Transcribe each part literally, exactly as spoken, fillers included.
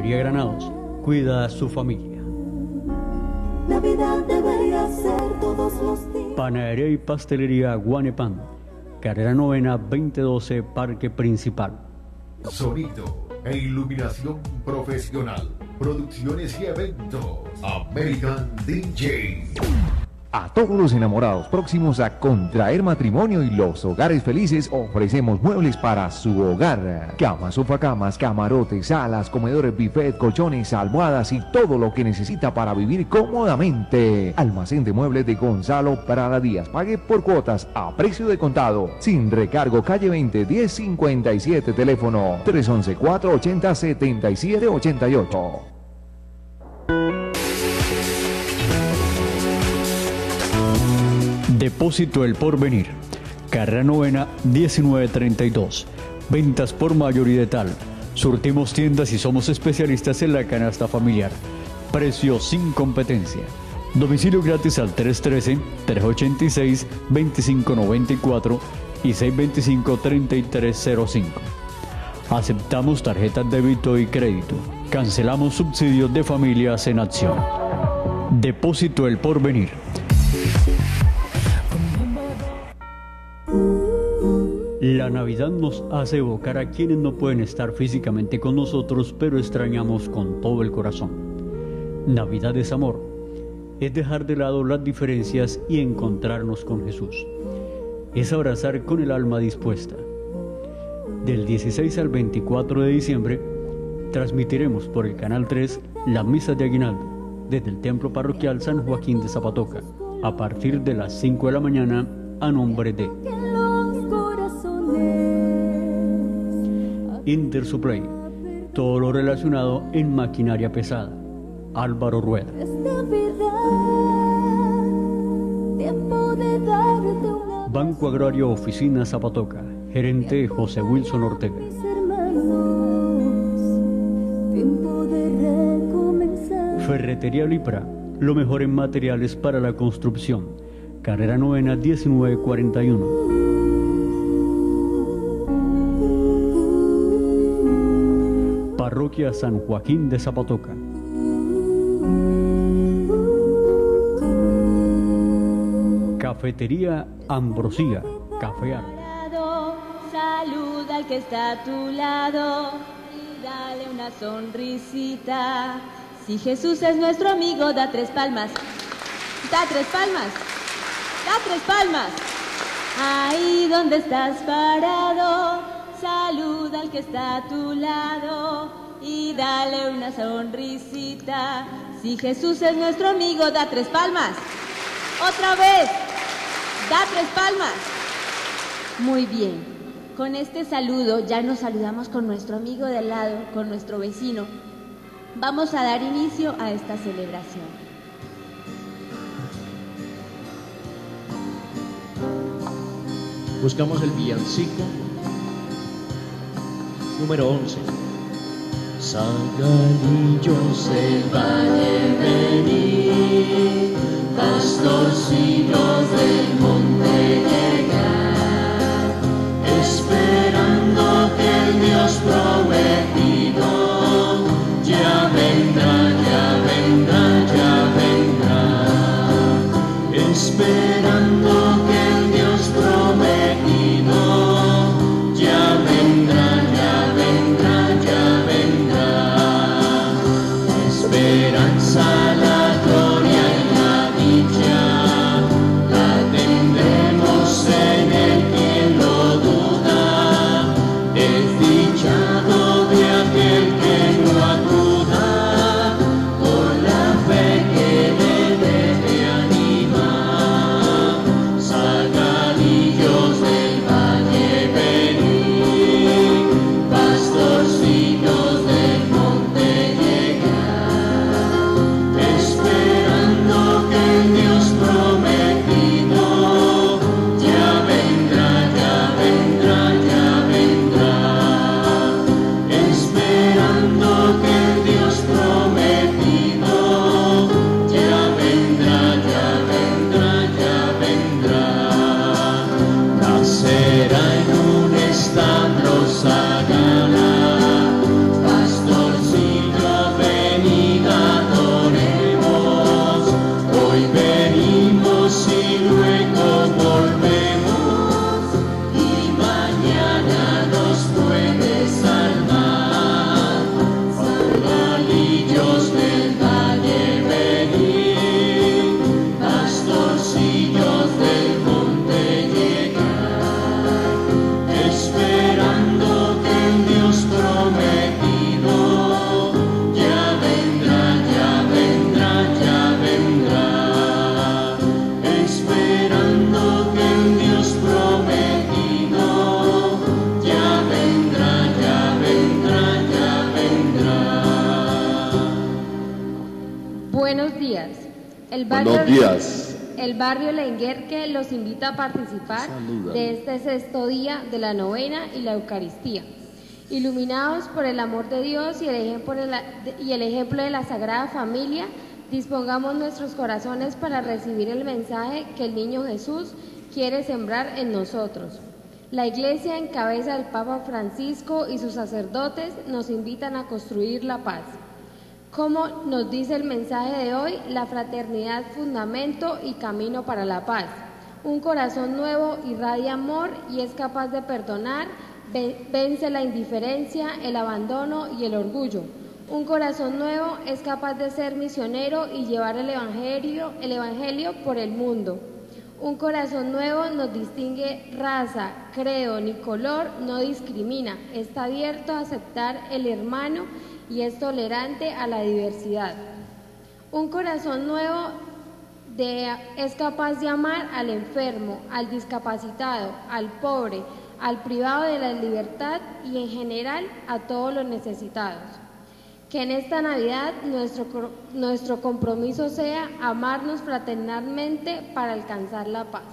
Panadería Granados cuida a su familia. Navidad debería ser todos los días. Panadería y pastelería Guanepan, carrera novena veinte doce, Parque Principal. Sonido e iluminación profesional, producciones y eventos, American D J. A todos los enamorados próximos a contraer matrimonio y los hogares felices ofrecemos muebles para su hogar. Camas, sofacamas, camarotes, salas, comedores, buffet, colchones, almohadas y todo lo que necesita para vivir cómodamente. Almacén de muebles de Gonzalo Prada Díaz. Pague por cuotas a precio de contado. Sin recargo, calle veinte, diez cincuenta y siete, teléfono tres once, cuatro ochenta, setenta y siete ochenta y ocho. Depósito El Porvenir, carrera novena diecinueve treinta y dos, ventas por mayor y de tal. Surtimos tiendas y somos especialistas en la canasta familiar. Precio sin competencia. Domicilio gratis al tres uno tres, tres ocho seis, dos cinco nueve cuatro y seis dos cinco, tres tres cero cinco. Aceptamos tarjetas débito y crédito. Cancelamos subsidios de familias en acción. Depósito El Porvenir. La Navidad nos hace evocar a quienes no pueden estar físicamente con nosotros, pero extrañamos con todo el corazón. Navidad es amor, es dejar de lado las diferencias y encontrarnos con Jesús. Es abrazar con el alma dispuesta. Del dieciséis al veinticuatro de diciembre, transmitiremos por el Canal tres la Misa de Aguinaldo, desde el Templo Parroquial San Joaquín de Zapatoca, a partir de las cinco de la mañana, a nombre de Intersupply, todo lo relacionado en maquinaria pesada. Álvaro Rueda. Banco Agrario Oficina Zapatoca, gerente José Wilson Ortega. Ferretería Lipra, lo mejor en materiales para la construcción. Carrera novena diecinueve cuarenta y uno. Parroquia San Joaquín de Zapatoca. Cafetería Ambrosía, Café Arte. Saluda al que está a tu lado y dale una sonrisita. Si Jesús es nuestro amigo, da tres palmas. Da tres palmas. Da tres palmas. Ahí donde estás parado, saluda al que está a tu lado y dale una sonrisita. Si Jesús es nuestro amigo, da tres palmas. Otra vez. Da tres palmas. Muy bien. Con este saludo ya nos saludamos con nuestro amigo de al lado, con nuestro vecino. Vamos a dar inicio a esta celebración. Buscamos el villancico número once. Sagalillos del valle venid, pastorcillos del monte llegar, esperando que el Dios prometido ya vendrá, ya vendrá, ya vendrá, esperando que el Dios prometido ya vendrá, ya vendrá, ya vendrá. Esperanza, la gloria y la dicha, la Buenos días. El barrio, Buenos días. El barrio Lenguerque los invita a participar Saluda. de este sexto día de la novena y la Eucaristía. Iluminados por el amor de Dios y el ejemplo de la, y el ejemplo de la Sagrada Familia, dispongamos nuestros corazones para recibir el mensaje que el niño Jesús quiere sembrar en nosotros. La Iglesia, en cabeza del Papa Francisco y sus sacerdotes, nos invitan a construir la paz. Como nos dice el mensaje de hoy, la fraternidad fundamento y camino para la paz. Un corazón nuevo irradia amor y es capaz de perdonar, vence la indiferencia, el abandono y el orgullo. Un corazón nuevo es capaz de ser misionero y llevar el evangelio, el evangelio por el mundo. Un corazón nuevo nos distingue raza, credo ni color, no discrimina, está abierto a aceptar el hermano y es tolerante a la diversidad. Un corazón nuevo de, es capaz de amar al enfermo, al discapacitado, al pobre, al privado de la libertad y en general a todos los necesitados. Que en esta Navidad nuestro, nuestro compromiso sea amarnos fraternalmente para alcanzar la paz.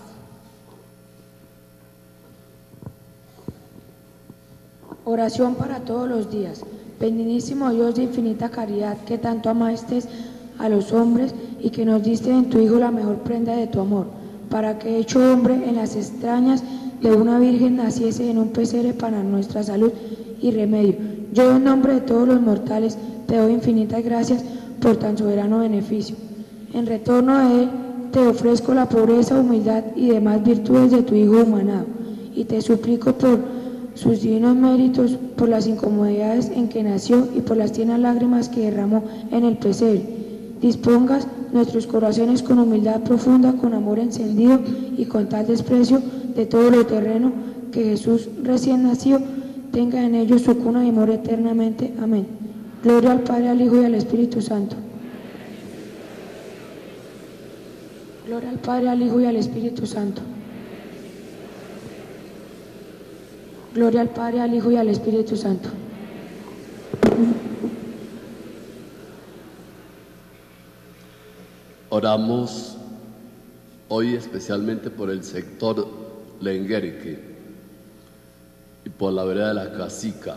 Oración para todos los días. Bendignísimo Dios de infinita caridad, que tanto amaste a los hombres y que nos diste en tu Hijo la mejor prenda de tu amor, para que hecho hombre en las extrañas de una virgen naciese en un pesebre para nuestra salud y remedio. Yo en nombre de todos los mortales te doy infinitas gracias por tan soberano beneficio. En retorno de él te ofrezco la pobreza, humildad y demás virtudes de tu Hijo humanado, y te suplico por sus divinos méritos, por las incomodidades en que nació y por las tiernas lágrimas que derramó en el pesebre. Dispongas nuestros corazones con humildad profunda, con amor encendido y con tal desprecio de todo lo terreno, que Jesús recién nacido tenga en ellos su cuna y more eternamente. Amén. Gloria al Padre, al Hijo y al Espíritu Santo. Gloria al Padre, al Hijo y al Espíritu Santo. Gloria al Padre, al Hijo y al Espíritu Santo. Oramos hoy especialmente por el sector Lenguerque y por la vereda de la Casica.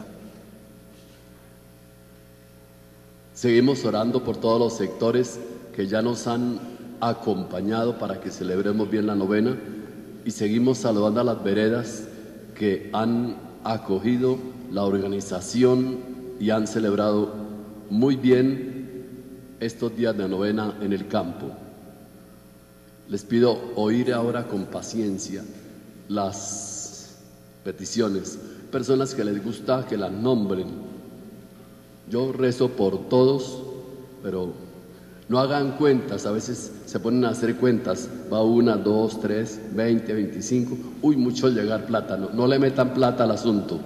Seguimos orando por todos los sectores que ya nos han acompañado para que celebremos bien la novena, y seguimos saludando a las veredas que han acogido la organización y han celebrado muy bien estos días de novena en el campo. Les pido oír ahora con paciencia las peticiones, personas que les gusta que las nombren. Yo rezo por todos, pero no hagan cuentas. A veces se ponen a hacer cuentas, va una, dos, tres, veinte, veinticinco, uy, mucho llegar plata, no, no le metan plata al asunto.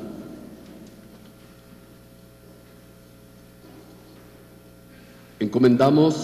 Encomendamos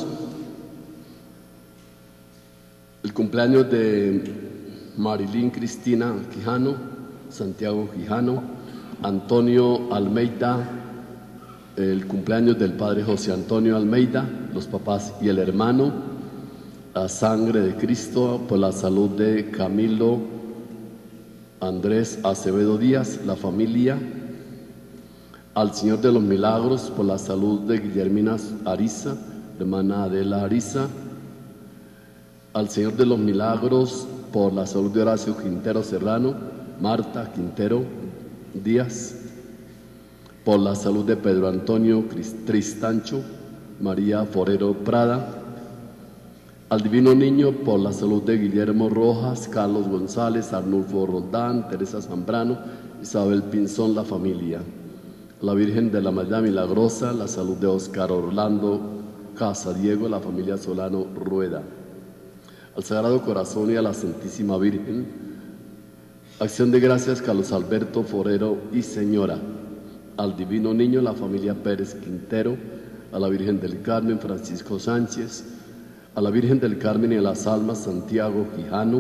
el cumpleaños de Marilyn Cristina Quijano, Santiago Quijano, Antonio Almeida, el cumpleaños del padre José Antonio Almeida, los papás y el hermano, a sangre de Cristo, por la salud de Camilo Andrés Acevedo Díaz, la familia, al Señor de los Milagros, por la salud de Guillermina Ariza, hermana Adela Ariza, al Señor de los Milagros, por la salud de Horacio Quintero Serrano, Marta Quintero Díaz, por la salud de Pedro Antonio Tristancho, María Forero Prada, al Divino Niño, por la salud de Guillermo Rojas, Carlos González, Arnulfo Roldán, Teresa Zambrano, Isabel Pinzón, la familia, la Virgen de la María Milagrosa, la salud de Oscar Orlando Casadiego, la familia Solano Rueda, al Sagrado Corazón y a la Santísima Virgen, acción de gracias Carlos Alberto Forero y señora, al Divino Niño, la familia Pérez Quintero, a la Virgen del Carmen Francisco Sánchez, a la Virgen del Carmen y a las almas Santiago Quijano.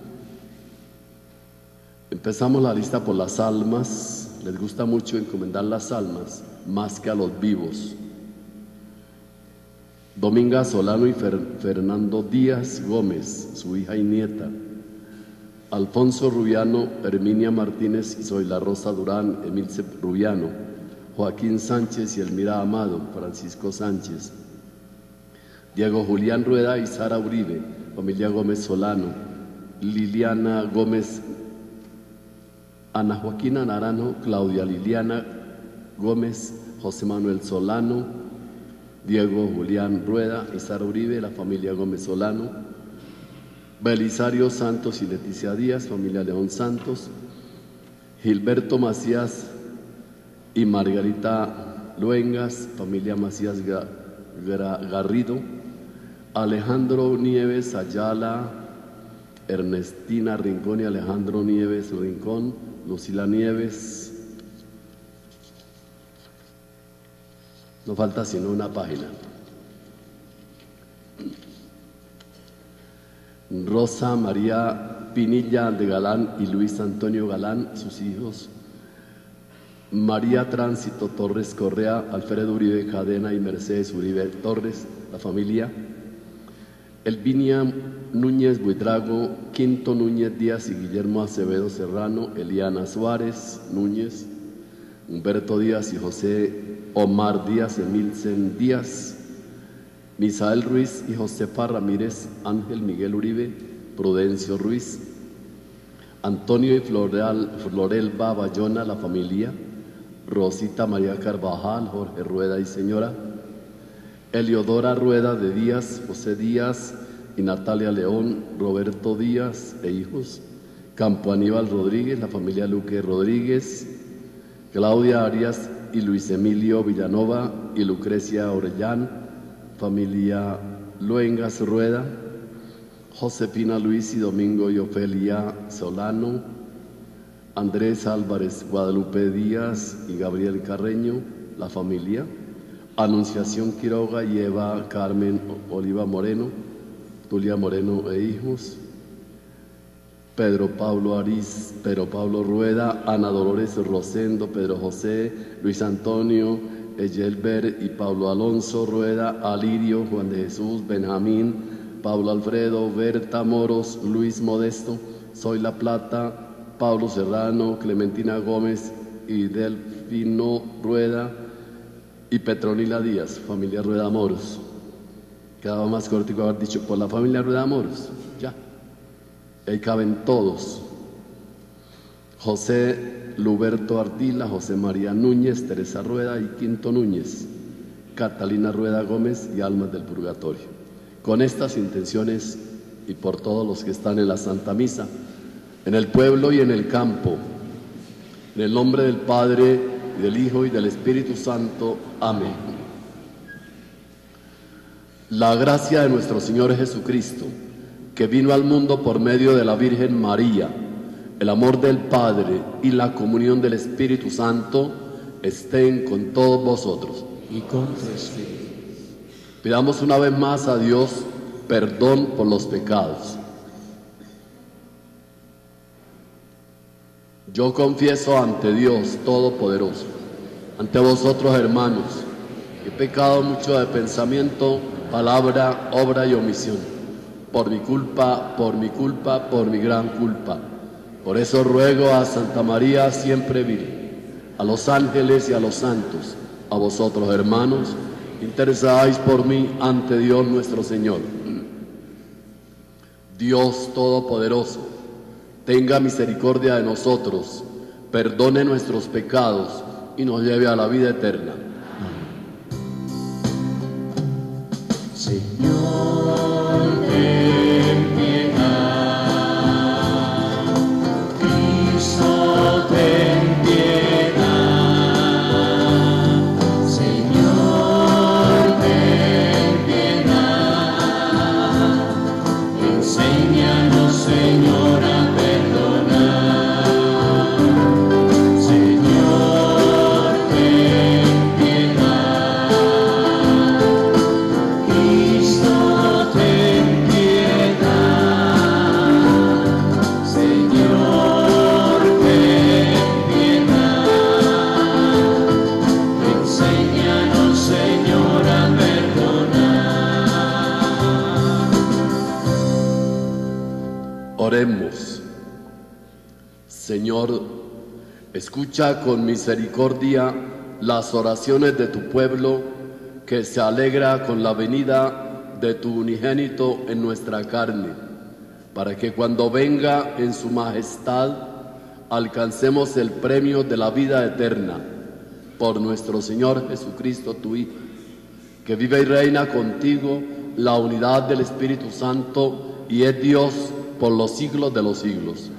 Empezamos la lista por las almas. Les gusta mucho encomendar las almas más que a los vivos. Dominga Solano y Fer Fernando Díaz Gómez, su hija y nieta. Alfonso Rubiano, Herminia Martínez y Zoila Rosa Durán, Emilce Rubiano, Joaquín Sánchez y Elmira Amado, Francisco Sánchez. Diego Julián Rueda y Sara Uribe, familia Gómez Solano. Liliana Gómez, Ana Joaquina Naranjo, Claudia Liliana Gómez, José Manuel Solano, Diego Julián Rueda y Sara Uribe, la familia Gómez Solano. Belisario Santos y Leticia Díaz, familia León Santos. Gilberto Macías y Margarita Luengas, familia Macías Garrido. Alejandro Nieves Ayala, Ernestina Rincón y Alejandro Nieves Rincón, Lucila Nieves. No falta sino una página. Rosa María Pinilla de Galán y Luis Antonio Galán, sus hijos. María Tránsito Torres Correa, Alfredo Uribe Cadena y Mercedes Uribe Torres, la familia. Elvinia Núñez Buitrago, Quinto Núñez Díaz y Guillermo Acevedo Serrano, Eliana Suárez Núñez, Humberto Díaz y José Omar Díaz, Emilcen Díaz, Misael Ruiz y Josefa Ramírez, Ángel Miguel Uribe, Prudencio Ruiz, Antonio y Floral, Florelba Bayona, la familia, Rosita María Carvajal, Jorge Rueda y señora, Eliodora Rueda de Díaz, José Díaz y Natalia León, Roberto Díaz e hijos, Campo Aníbal Rodríguez, la familia Luque Rodríguez, Claudia Arias y Luis Emilio Villanova y Lucrecia Orellán, familia Luengas Rueda, Josefina Luis y Domingo y Ofelia Solano, Andrés Álvarez Guadalupe Díaz y Gabriel Carreño, la familia, Anunciación Quiroga y Eva Carmen Oliva Moreno, Tulia Moreno e hijos, Pedro Pablo Ariz, Pedro Pablo Rueda, Ana Dolores Rosendo, Pedro José, Luis Antonio, Eyelber y Pablo Alonso Rueda, Alirio, Juan de Jesús, Benjamín, Pablo Alfredo, Berta Moros, Luis Modesto, Soy La Plata, Pablo Serrano, Clementina Gómez y Delfino Rueda y Petronila Díaz, familia Rueda Moros. Quedaba más cortico haber dicho por la familia Rueda Moros, ya. Ahí caben todos. José Luberto Ardila, José María Núñez, Teresa Rueda y Quinto Núñez, Catalina Rueda Gómez y Almas del Purgatorio. Con estas intenciones y por todos los que están en la Santa Misa, en el pueblo y en el campo, en el nombre del Padre, y del Hijo y del Espíritu Santo. Amén. La gracia de nuestro Señor Jesucristo, que vino al mundo por medio de la Virgen María, el amor del Padre y la comunión del Espíritu Santo estén con todos vosotros. Y con tu espíritu. Pidamos una vez más a Dios perdón por los pecados. Yo confieso ante Dios Todopoderoso, ante vosotros, hermanos, que he pecado mucho de pensamiento, palabra, obra y omisión. Por mi culpa, por mi culpa, por mi gran culpa. Por eso ruego a Santa María siempre Virgen, a los ángeles y a los santos, a vosotros, hermanos, intercedáis por mí ante Dios nuestro Señor. Dios Todopoderoso, tenga misericordia de nosotros, perdone nuestros pecados y nos lleve a la vida eterna. Señor, ten piedad. Cristo, ten piedad. Señor, ten piedad. Enséñanos, Señor, a perdonar. Señor, ten piedad. Cristo, Oremos. Señor, escucha con misericordia las oraciones de tu pueblo, que se alegra con la venida de tu unigénito en nuestra carne, para que cuando venga en su majestad alcancemos el premio de la vida eterna. Por nuestro Señor Jesucristo, tu Hijo, que vive y reina contigo, la unidad del Espíritu Santo, y es Dios por los siglos de los siglos.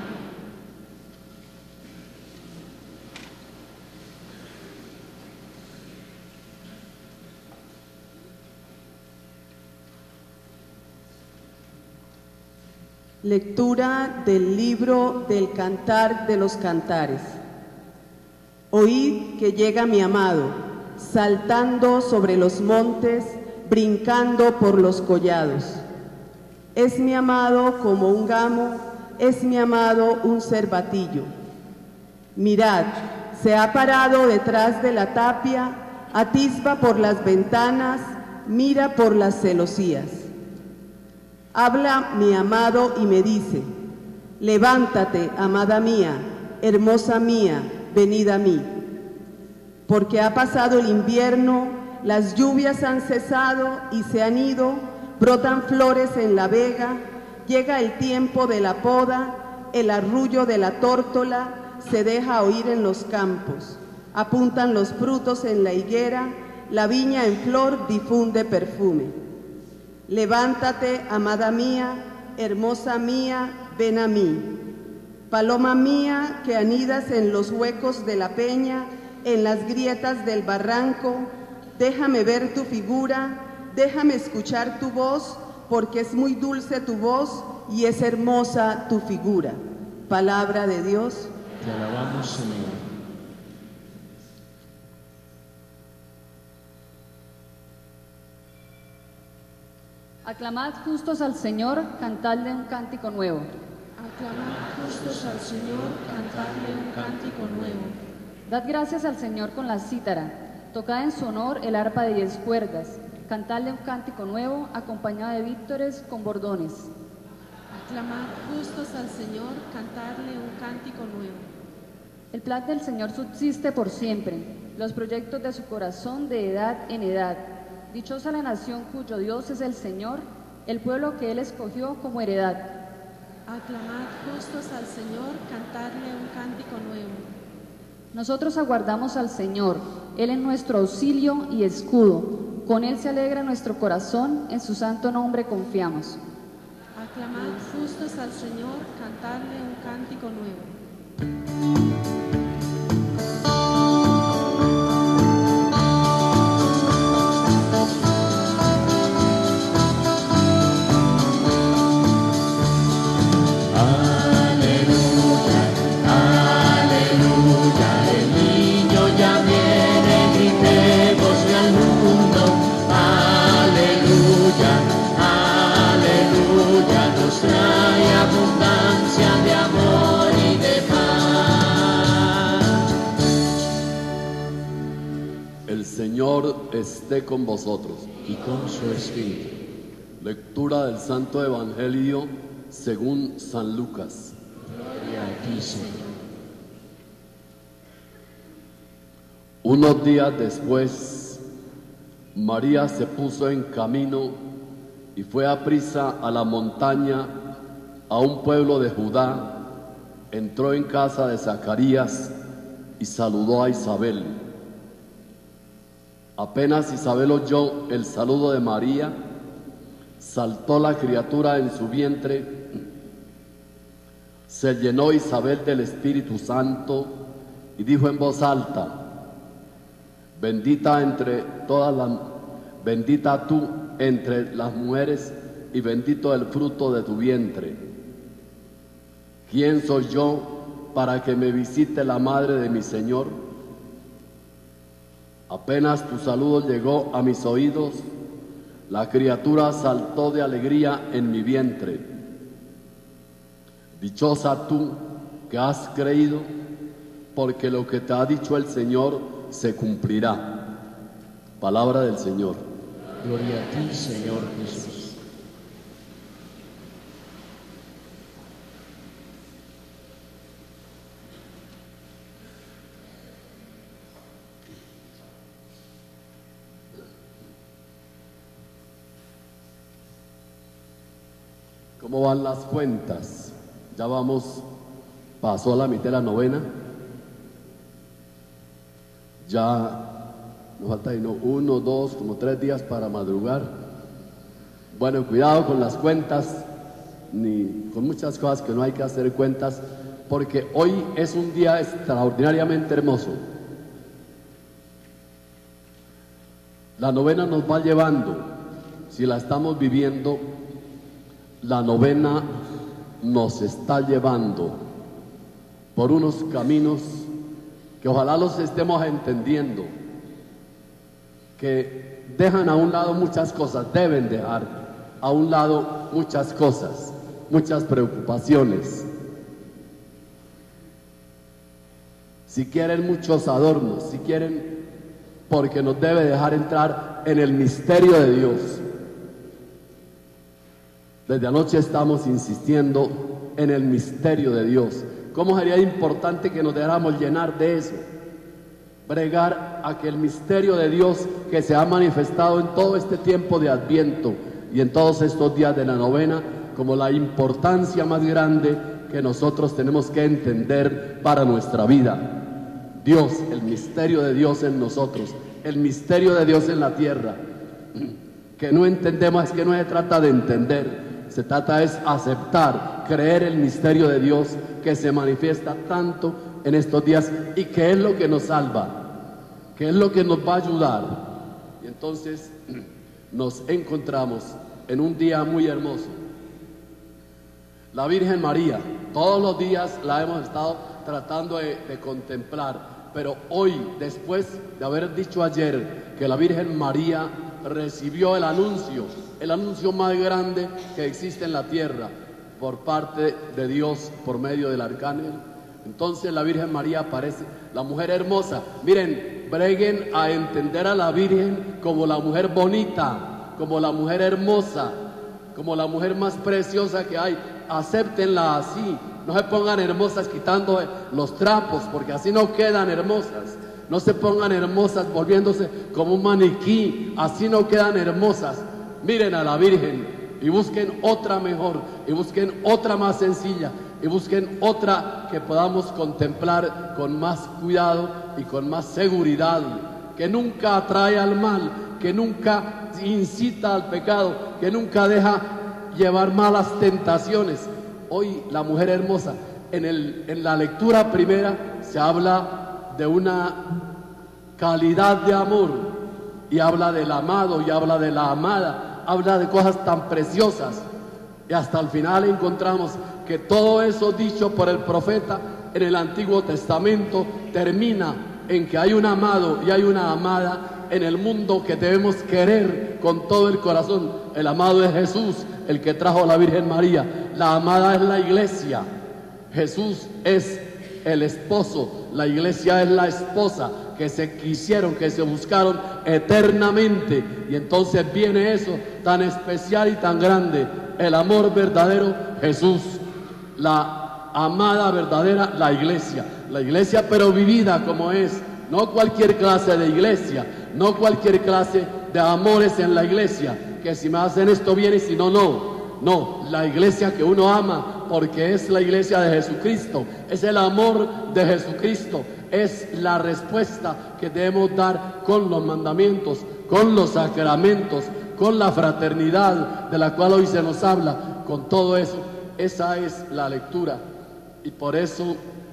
Lectura del libro del Cantar de los Cantares. Oíd que llega mi amado, saltando sobre los montes, brincando por los collados. Es mi amado como un gamo, es mi amado un cervatillo. Mirad, se ha parado detrás de la tapia, atisba por las ventanas, mira por las celosías. Habla mi amado y me dice: levántate, amada mía, hermosa mía, venid a mí. Porque ha pasado el invierno, las lluvias han cesado y se han ido, brotan flores en la vega, llega el tiempo de la poda, el arrullo de la tórtola se deja oír en los campos, apuntan los frutos en la higuera, la viña en flor difunde perfume. Levántate, amada mía, hermosa mía, ven a mí. Paloma mía, que anidas en los huecos de la peña, en las grietas del barranco, déjame ver tu figura, déjame escuchar tu voz, porque es muy dulce tu voz y es hermosa tu figura. Palabra de Dios. Te alabamos, Señor. Aclamad justos al Señor, cantadle un cántico nuevo. Aclamad justos al Señor, cantadle un cántico nuevo. Dad gracias al Señor con la cítara, tocad en su honor el arpa de diez cuerdas, cantadle un cántico nuevo, acompañado de vítores con bordones. Aclamad justos al Señor, cantadle un cántico nuevo. El plan del Señor subsiste por siempre, los proyectos de su corazón de edad en edad. Dichosa la nación cuyo Dios es el Señor, el pueblo que Él escogió como heredad. Aclamad justos al Señor, cantadle un cántico nuevo. Nosotros aguardamos al Señor, Él es nuestro auxilio y escudo. Con Él se alegra nuestro corazón, en su santo nombre confiamos. Aclamad justos al Señor, cantadle un cántico nuevo. Señor esté con vosotros. Y con su espíritu. Lectura del Santo Evangelio según San Lucas. Gloria a ti, Señor. Unos días después, María se puso en camino y fue aprisa a la montaña, a un pueblo de Judá. Entró en casa de Zacarías y saludó a Isabel. Apenas Isabel oyó el saludo de María, saltó la criatura en su vientre, se llenó Isabel del Espíritu Santo y dijo en voz alta: Bendita entre todas las, bendita tú entre las mujeres y bendito el fruto de tu vientre. ¿Quién soy yo para que me visite la madre de mi Señor? Apenas tu saludo llegó a mis oídos, la criatura saltó de alegría en mi vientre. Dichosa tú que has creído, porque lo que te ha dicho el Señor se cumplirá. Palabra del Señor. Gloria a ti, Señor Jesús. ¿Cómo van las cuentas? Ya vamos, pasó la mitad de la novena. Ya nos falta no, uno, dos, como tres días para madrugar. Bueno, cuidado con las cuentas, ni con muchas cosas que no hay que hacer cuentas, porque hoy es un día extraordinariamente hermoso. La novena nos va llevando, si la estamos viviendo, la novena nos está llevando por unos caminos que ojalá los estemos entendiendo, que dejan a un lado muchas cosas, deben dejar a un lado muchas cosas, muchas preocupaciones. Si quieren muchos adornos, si quieren, porque nos debe dejar entrar en el misterio de Dios. Desde anoche estamos insistiendo en el misterio de Dios. ¿Cómo sería importante que nos dejáramos llenar de eso? Bregar a que el misterio de Dios que se ha manifestado en todo este tiempo de Adviento y en todos estos días de la novena, como la importancia más grande que nosotros tenemos que entender para nuestra vida. Dios, el misterio de Dios en nosotros, el misterio de Dios en la tierra, que no entendemos, es que no se trata de entender, se trata es aceptar, creer el misterio de Dios que se manifiesta tanto en estos días y que es lo que nos salva, que es lo que nos va a ayudar. Y entonces nos encontramos en un día muy hermoso. La Virgen María, todos los días la hemos estado tratando de, de contemplar, pero hoy, después de haber dicho ayer que la Virgen María recibió el anuncio, el anuncio más grande que existe en la tierra por parte de Dios por medio del arcángel, entonces la Virgen María aparece, la mujer hermosa. Miren, breguen a entender a la Virgen como la mujer bonita, como la mujer hermosa, como la mujer más preciosa que hay. Acéptenla así, no se pongan hermosas quitando los trapos, porque así no quedan hermosas. No se pongan hermosas volviéndose como un maniquí, así no quedan hermosas. Miren a la Virgen y busquen otra mejor, y busquen otra más sencilla, y busquen otra que podamos contemplar con más cuidado y con más seguridad, que nunca atrae al mal, que nunca incita al pecado, que nunca deja llevar malas tentaciones. Hoy la mujer hermosa, en, el, en la lectura primera se habla de una calidad de amor, y habla del amado, y habla de la amada, habla de cosas tan preciosas, y hasta el final encontramos que todo eso dicho por el profeta en el Antiguo Testamento termina en que hay un amado y hay una amada en el mundo que debemos querer con todo el corazón. El amado es Jesús, el que trajo a la Virgen María. La amada es la iglesia. Jesús es el esposo, la iglesia es la esposa, que se quisieron, que se buscaron eternamente. Y entonces viene eso tan especial y tan grande, el amor verdadero, Jesús. La amada verdadera, la iglesia. La iglesia pero vivida como es, no cualquier clase de iglesia, no cualquier clase de amores en la iglesia, que si me hacen esto bien y si no, no. No, la iglesia que uno ama, porque es la iglesia de Jesucristo, es el amor de Jesucristo, es la respuesta que debemos dar con los mandamientos, con los sacramentos, con la fraternidad de la cual hoy se nos habla, con todo eso. Esa es la lectura, y por eso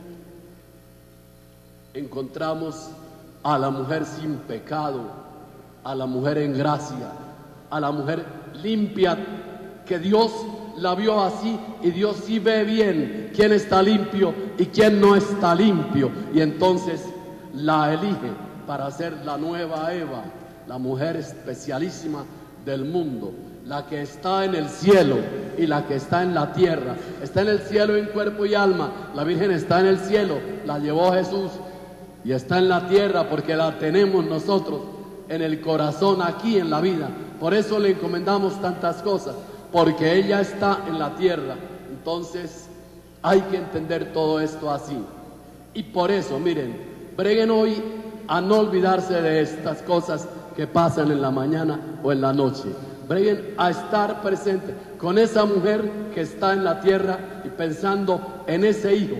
encontramos a la mujer sin pecado, a la mujer en gracia, a la mujer limpia, que Dios la vio así, y Dios sí ve bien quién está limpio y quién no está limpio, y entonces la elige para ser la nueva Eva, la mujer especialísima del mundo, la que está en el cielo y la que está en la tierra. Está en el cielo en cuerpo y alma, la Virgen está en el cielo, la llevó Jesús, y está en la tierra porque la tenemos nosotros en el corazón, aquí en la vida. Por eso le encomendamos tantas cosas, porque ella está en la tierra. Entonces hay que entender todo esto así, y por eso, miren, breguen hoy a no olvidarse de estas cosas que pasan en la mañana o en la noche. breguen a estar presente con esa mujer que está en la tierra y pensando en ese hijo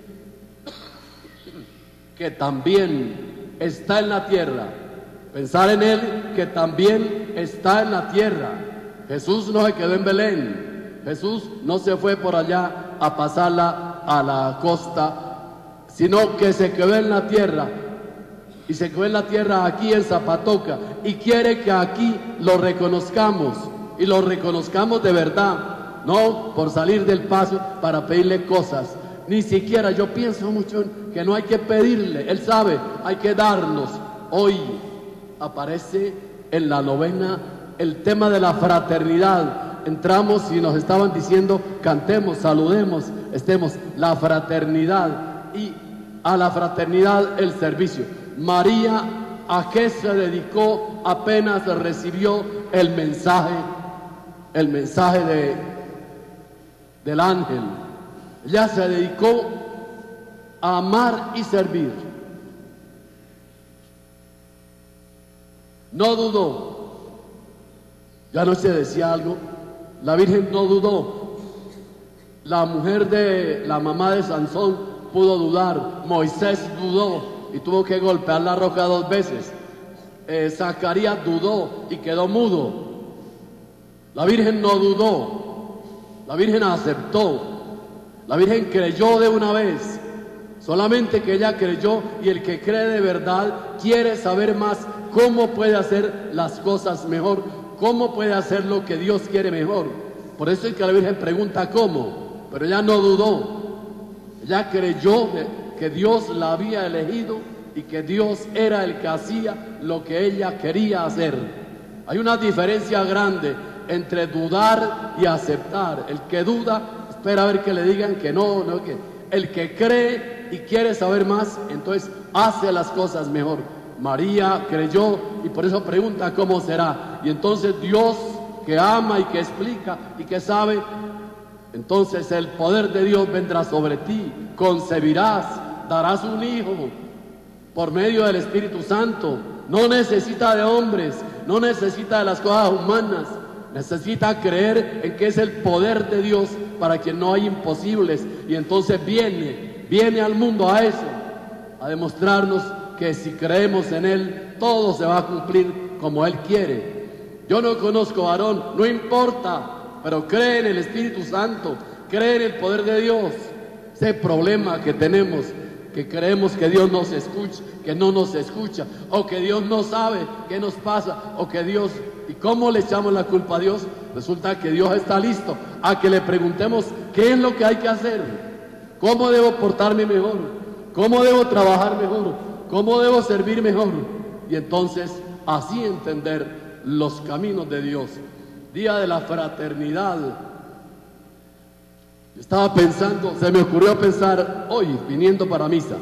que también está en la tierra. Pensar en él que también está en la tierra. Jesús no se quedó en Belén. Jesús no se fue por allá a pasarla a la costa, sino que se quedó en la tierra. Y se quedó en la tierra aquí en Zapatoca. Y quiere que aquí lo reconozcamos. Y lo reconozcamos de verdad. No por salir del paso para pedirle cosas. Ni siquiera, yo pienso mucho en que no hay que pedirle. Él sabe, hay que darnos. Hoy aparece en la novena el tema de la fraternidad. Entramos y nos estaban diciendo, cantemos, saludemos, estemos, la fraternidad, y a la fraternidad el servicio. María, ¿a qué se dedicó apenas recibió el mensaje, el mensaje de, del ángel? Ella se dedicó a amar y servir. No dudó. Ya no se decía algo. La Virgen no dudó. La mujer de la mamá de Sansón pudo dudar. Moisés dudó y tuvo que golpear la roca dos veces. Eh, Zacarías dudó y quedó mudo. La Virgen no dudó. La Virgen aceptó. La Virgen creyó de una vez. Solamente que ella creyó, y el que cree de verdad quiere saber más cómo puede hacer las cosas mejor, cómo puede hacer lo que Dios quiere mejor. Por eso es que la Virgen pregunta cómo, pero ella no dudó. Ella creyó que Dios la había elegido y que Dios era el que hacía lo que ella quería hacer. Hay una diferencia grande entre dudar y aceptar. El que duda espera a ver que le digan que no, no que. El que cree y quiere saber más, entonces hace las cosas mejor. María creyó y por eso pregunta cómo será. Y entonces Dios, que ama y que explica y que sabe, entonces el poder de Dios vendrá sobre ti, concebirás, darás un hijo por medio del Espíritu Santo. No necesita de hombres, no necesita de las cosas humanas, necesita creer en que es el poder de Dios para quien no hay imposibles. Y entonces viene, viene al mundo a eso, a demostrarnos que si creemos en Él, todo se va a cumplir como Él quiere. Yo no conozco varón, no importa, pero cree en el Espíritu Santo, cree en el poder de Dios. Ese problema que tenemos, que creemos que Dios nos escucha, que no nos escucha, o que Dios no sabe qué nos pasa, o que Dios... ¿Y cómo le echamos la culpa a Dios? Resulta que Dios está listo a que le preguntemos qué es lo que hay que hacer, cómo debo portarme mejor, cómo debo trabajar mejor, cómo debo servir mejor. Y entonces así entender los caminos de Dios. Día de la fraternidad. Yo estaba pensando, se me ocurrió pensar hoy, viniendo para misa,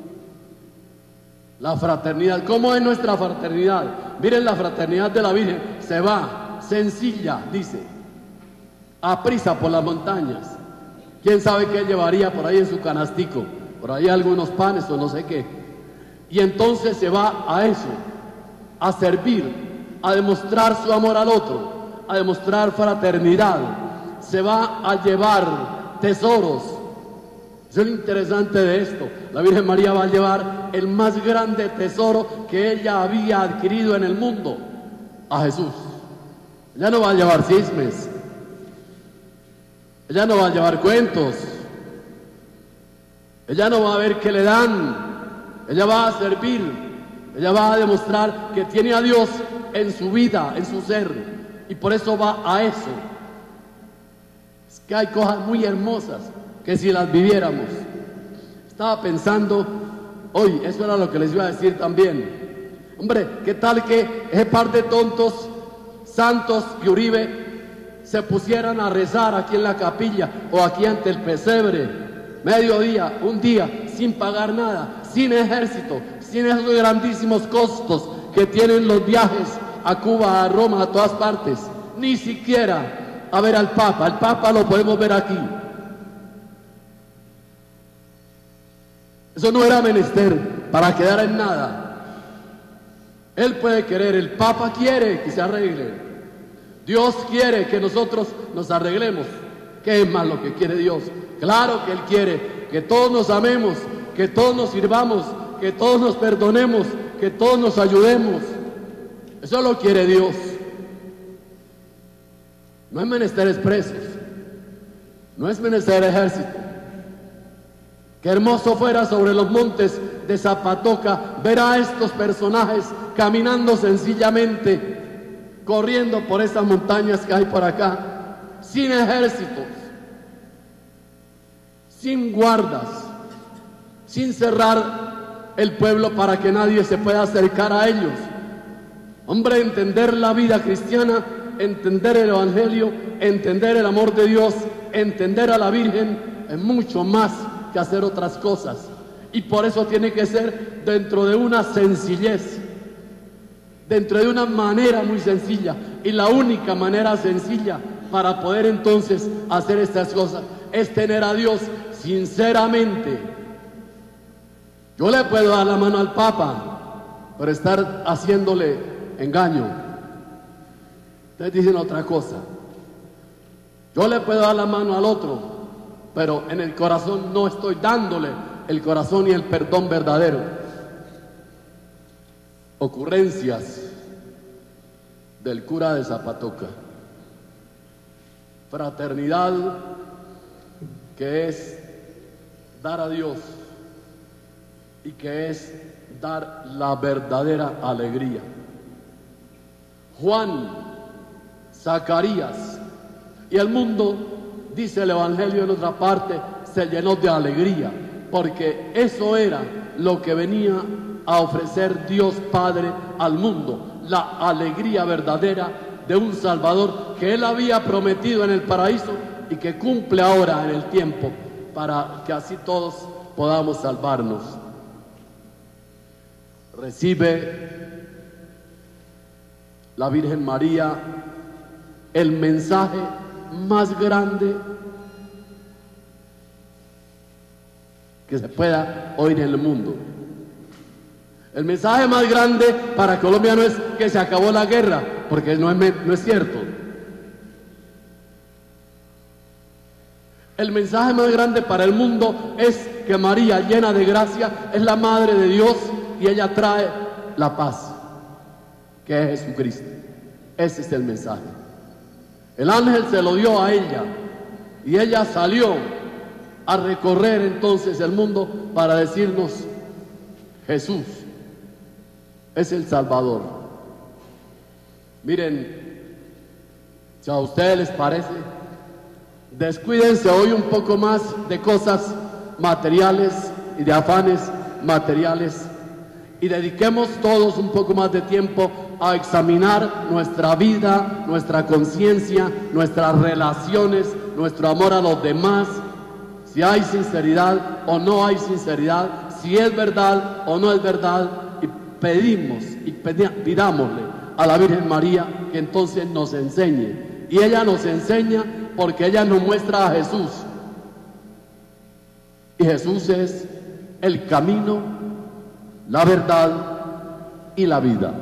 la fraternidad. ¿Cómo es nuestra fraternidad? Miren la fraternidad de la Virgen. Se va, sencilla, dice, a prisa por las montañas. ¿Quién sabe qué llevaría por ahí en su canastico? Por ahí algunos panes o no sé qué. Y entonces se va a eso, a servir, a demostrar su amor al otro, a demostrar fraternidad. Se va a llevar tesoros. Eso es lo interesante de esto. La Virgen María va a llevar el más grande tesoro que ella había adquirido en el mundo, a Jesús. Ella no va a llevar cisnes, ella no va a llevar cuentos, ella no va a ver qué le dan, ella va a servir, ella va a demostrar que tiene a Dios en su vida, en su ser, y por eso va a eso. Es que hay cosas muy hermosas que si las viviéramos. Estaba pensando hoy, eso era lo que les iba a decir también. Hombre, ¿qué tal que ese par de tontos, Santos y Uribe, se pusieran a rezar aquí en la capilla o aquí ante el pesebre, mediodía, un día, sin pagar nada, sin ejército, sin esos grandísimos costos que tienen los viajes a Cuba, a Roma, a todas partes? Ni siquiera a ver al Papa. Al Papa lo podemos ver aquí. Eso no era menester para quedar en nada. Él puede querer, el Papa quiere que se arregle. Dios quiere que nosotros nos arreglemos. ¿Qué es más lo que quiere Dios? Claro que Él quiere que todos nos amemos, que todos nos sirvamos, que todos nos perdonemos, que todos nos ayudemos. Eso lo quiere Dios. No es menester expresos, no es menester ejército. Qué hermoso fuera sobre los montes de Zapatoca ver a estos personajes caminando sencillamente, corriendo por esas montañas que hay por acá, sin ejércitos, sin guardas, sin cerrar el pueblo para que nadie se pueda acercar a ellos. Hombre, entender la vida cristiana, entender el Evangelio, entender el amor de Dios, entender a la Virgen es mucho más que hacer otras cosas, y por eso tiene que ser dentro de una sencillez, dentro de una manera muy sencilla, y la única manera sencilla para poder entonces hacer estas cosas es tener a Dios sinceramente. Yo le puedo dar la mano al Papa por estar haciéndole engaño. Ustedes dicen otra cosa. Yo le puedo dar la mano al otro, pero en el corazón no estoy dándole el corazón y el perdón verdadero. Ocurrencias del cura de Zapatoca. Fraternidad, que es dar a Dios y que es dar la verdadera alegría. Juan, Zacarías y el mundo, dice el Evangelio en otra parte, se llenó de alegría, porque eso era lo que venía a ofrecer Dios Padre al mundo, la alegría verdadera de un Salvador que Él había prometido en el paraíso y que cumple ahora en el tiempo, para que así todos podamos salvarnos. Recibe la Virgen María el mensaje más grande que se pueda oír en el mundo. El mensaje más grande para Colombia no es que se acabó la guerra, porque no es, no es cierto. El mensaje más grande para el mundo es que María, llena de gracia, es la Madre de Dios y ella trae la paz, que es Jesucristo. Ese es el mensaje. El ángel se lo dio a ella y ella salió a recorrer entonces el mundo para decirnos: Jesús es el Salvador. Miren, si a ustedes les parece, descuídense hoy un poco más de cosas materiales y de afanes materiales y dediquemos todos un poco más de tiempo a examinar nuestra vida, nuestra conciencia, nuestras relaciones, nuestro amor a los demás, si hay sinceridad o no hay sinceridad, si es verdad o no es verdad, y pedimos y pidámosle a la Virgen María que entonces nos enseñe. Y ella nos enseña porque ella nos muestra a Jesús. Y Jesús es el camino, la verdad y la vida.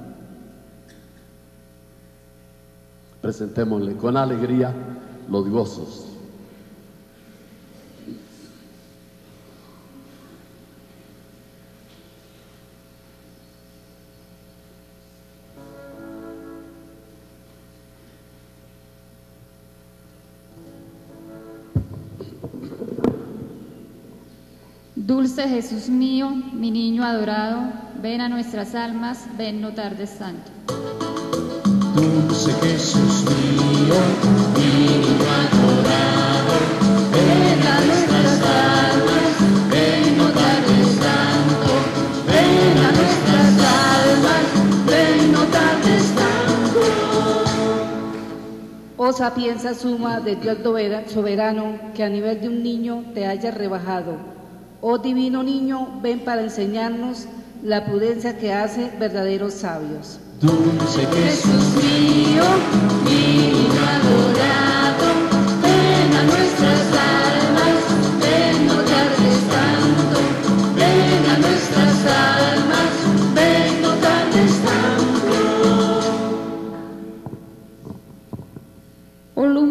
Presentémosle con alegría los gozos. Dulce Jesús mío, mi niño adorado, ven a nuestras almas, ven no tardes tanto. Dulce Jesús mío, mi niño adorado, ven a nuestras almas, ven no tardes tanto, ven a nuestras almas, ven no tardes tanto. Oh sapienza suma de Dios soberano, que a nivel de un niño te haya rebajado. Oh divino niño, ven para enseñarnos la prudencia que hace verdaderos sabios. Dulce Jesús mío, mi niño adorado, ven a nuestras almas, ven no tardes tanto, ven a nuestras almas, ven no tardes tanto.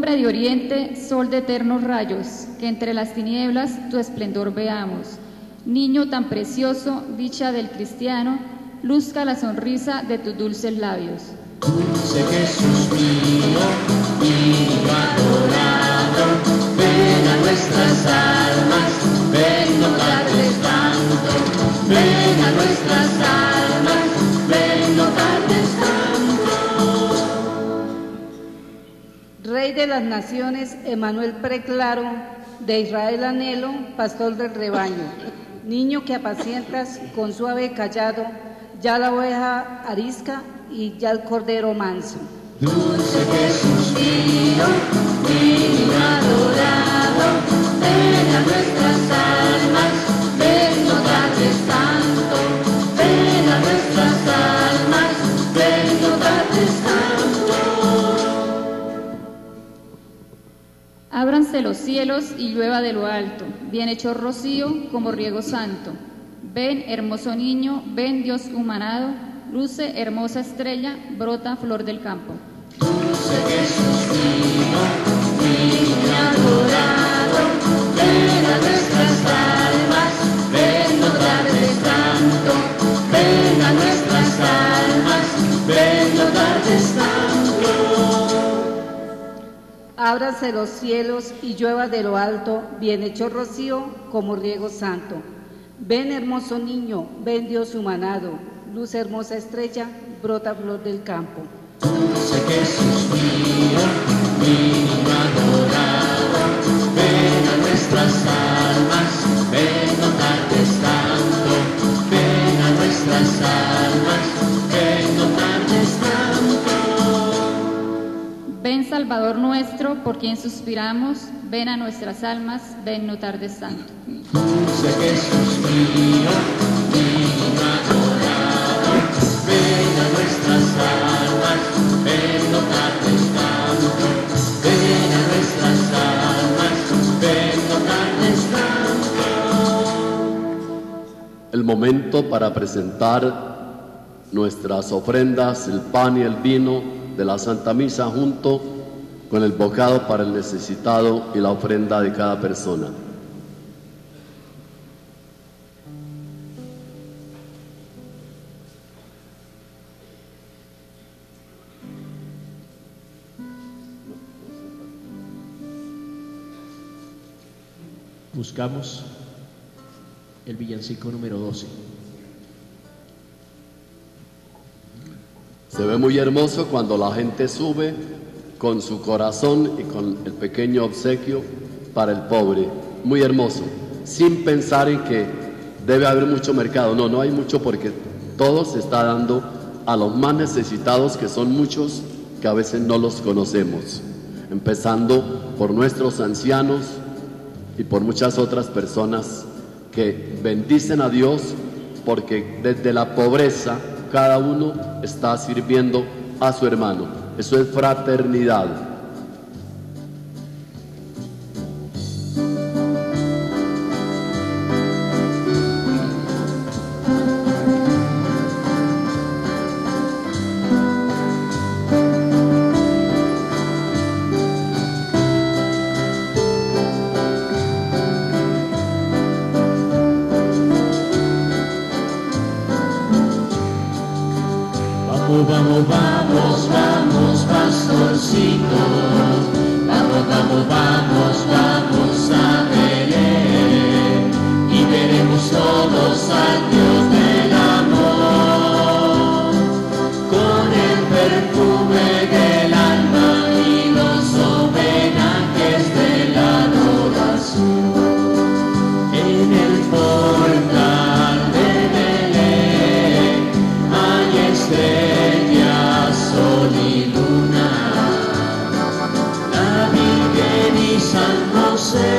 Lumbre de oriente, sol de eternos rayos, que entre las tinieblas tu esplendor veamos. Niño tan precioso, dicha del cristiano, luzca la sonrisa de tus dulces labios. Dulce Jesús mío, niño adorado, ven a nuestras almas, ven no tardes tanto, ven a nuestras almas, ven no tardes tanto. Rey de las naciones, Emanuel preclaro, de Israel anhelo, pastor del rebaño, niño que apacientas con suave callado, ya la oveja arisca y ya el cordero manso. Dulce Jesús mío, niño adorado, ven a nuestras almas, ven no tardes tanto, ven a nuestras almas, ven no tardes tanto. Ábranse los cielos y llueva de lo alto, bien hecho rocío como riego santo. Ven, hermoso niño, ven Dios humanado, luce hermosa estrella, brota flor del campo. Dulce Jesús mío, niño adorado, ven a nuestras almas, ven no tardes tanto, ven a nuestras almas, ven no tardes tanto. Ábranse los cielos y llueva de lo alto, bien hecho rocío como riego santo. Ven, hermoso niño, ven Dios humanado, luz hermosa estrella, brota flor del campo. Dulce Jesús mío, niño adorado, ven a nuestras almas, ven no tardes tanto, ven a nuestras almas, ven no tardes tanto. Ven, Salvador nuestro, por quien suspiramos, ven a nuestras almas, ven no tardes tanto. Dulce Jesús mío, niño adorado, ven a nuestras almas, ven no tardes tanto, ven a nuestras almas, ven no tardes tanto. El momento para presentar nuestras ofrendas, el pan y el vino de la Santa Misa junto con el bocado para el necesitado y la ofrenda de cada persona. Buscamos el villancico número doce. Se ve muy hermoso cuando la gente sube con su corazón y con el pequeño obsequio para el pobre. Muy hermoso, sin pensar en que debe haber mucho mercado. No, no hay mucho porque todo se está dando a los más necesitados, que son muchos que a veces no los conocemos. Empezando por nuestros ancianos y por muchas otras personas que bendicen a Dios porque desde la pobreza cada uno está sirviendo a su hermano. Eso es fraternidad. Vamos, vamos, vamos, pastorcito, vamos, vamos, vamos, vamos a Belén y veremos todos al Dios del amor, con el perfume del alma y los homenajes de la adoración. En el portal de Belén hay estrellas, sol y luna, la Virgen y San José,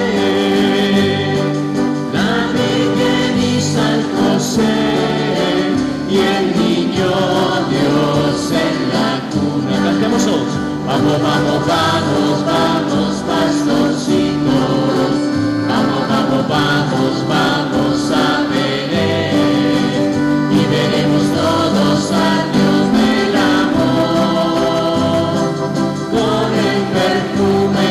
la Virgen y San José, y el niño Dios en la cuna. Cantemos todos. Vamos, vamos, vamos, vamos, pastorcitos, vamos, vamos, vamos, vamos a Belén y veremos todos al Dios del amor, con el perfume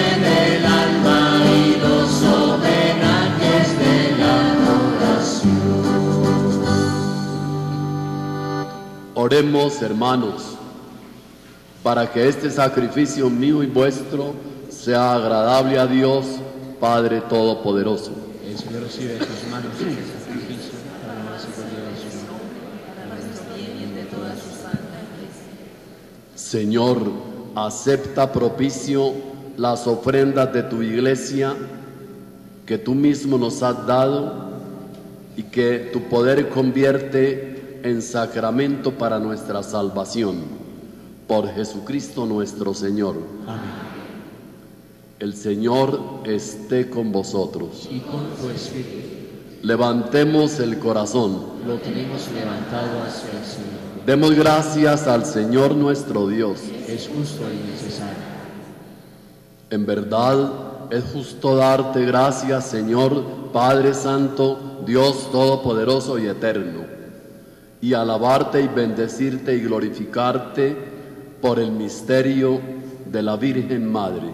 Oremos, hermanos, para que este sacrificio mío y vuestro sea agradable a Dios, Padre Todopoderoso. El Señor recibe de tus manos el sacrificio para la misericordia de su nombre, para nuestro bien y el de toda su santa iglesia. Señor, acepta propicio las ofrendas de tu iglesia que tú mismo nos has dado y que tu poder convierte en sacramento para nuestra salvación. Por Jesucristo nuestro Señor. Amén. El Señor esté con vosotros. Y con tu espíritu. Levantemos el corazón. Lo tenemos levantado hacia el Señor. Demos gracias al Señor nuestro Dios. Es justo y necesario. En verdad, es justo darte gracias, Señor, Padre Santo, Dios Todopoderoso y Eterno, y alabarte y bendecirte y glorificarte por el misterio de la Virgen Madre.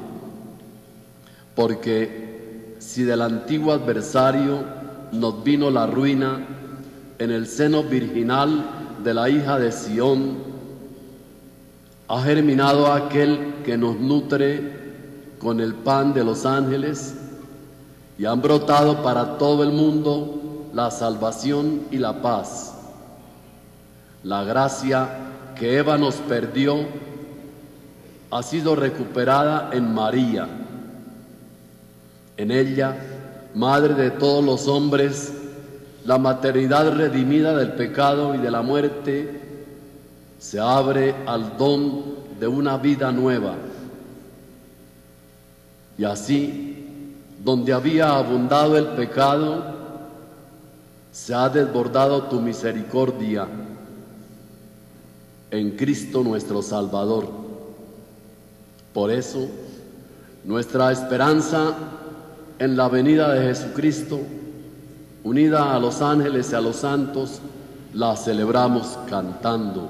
Porque si del antiguo adversario nos vino la ruina, en el seno virginal de la hija de Sión ha germinado aquel que nos nutre con el pan de los ángeles, y han brotado para todo el mundo la salvación y la paz. La gracia que Eva nos perdió ha sido recuperada en María. En ella, madre de todos los hombres, la maternidad redimida del pecado y de la muerte se abre al don de una vida nueva. Y así, donde había abundado el pecado, se ha desbordado tu misericordia en Cristo nuestro Salvador. Por eso, nuestra esperanza en la venida de Jesucristo, unida a los ángeles y a los santos, la celebramos cantando.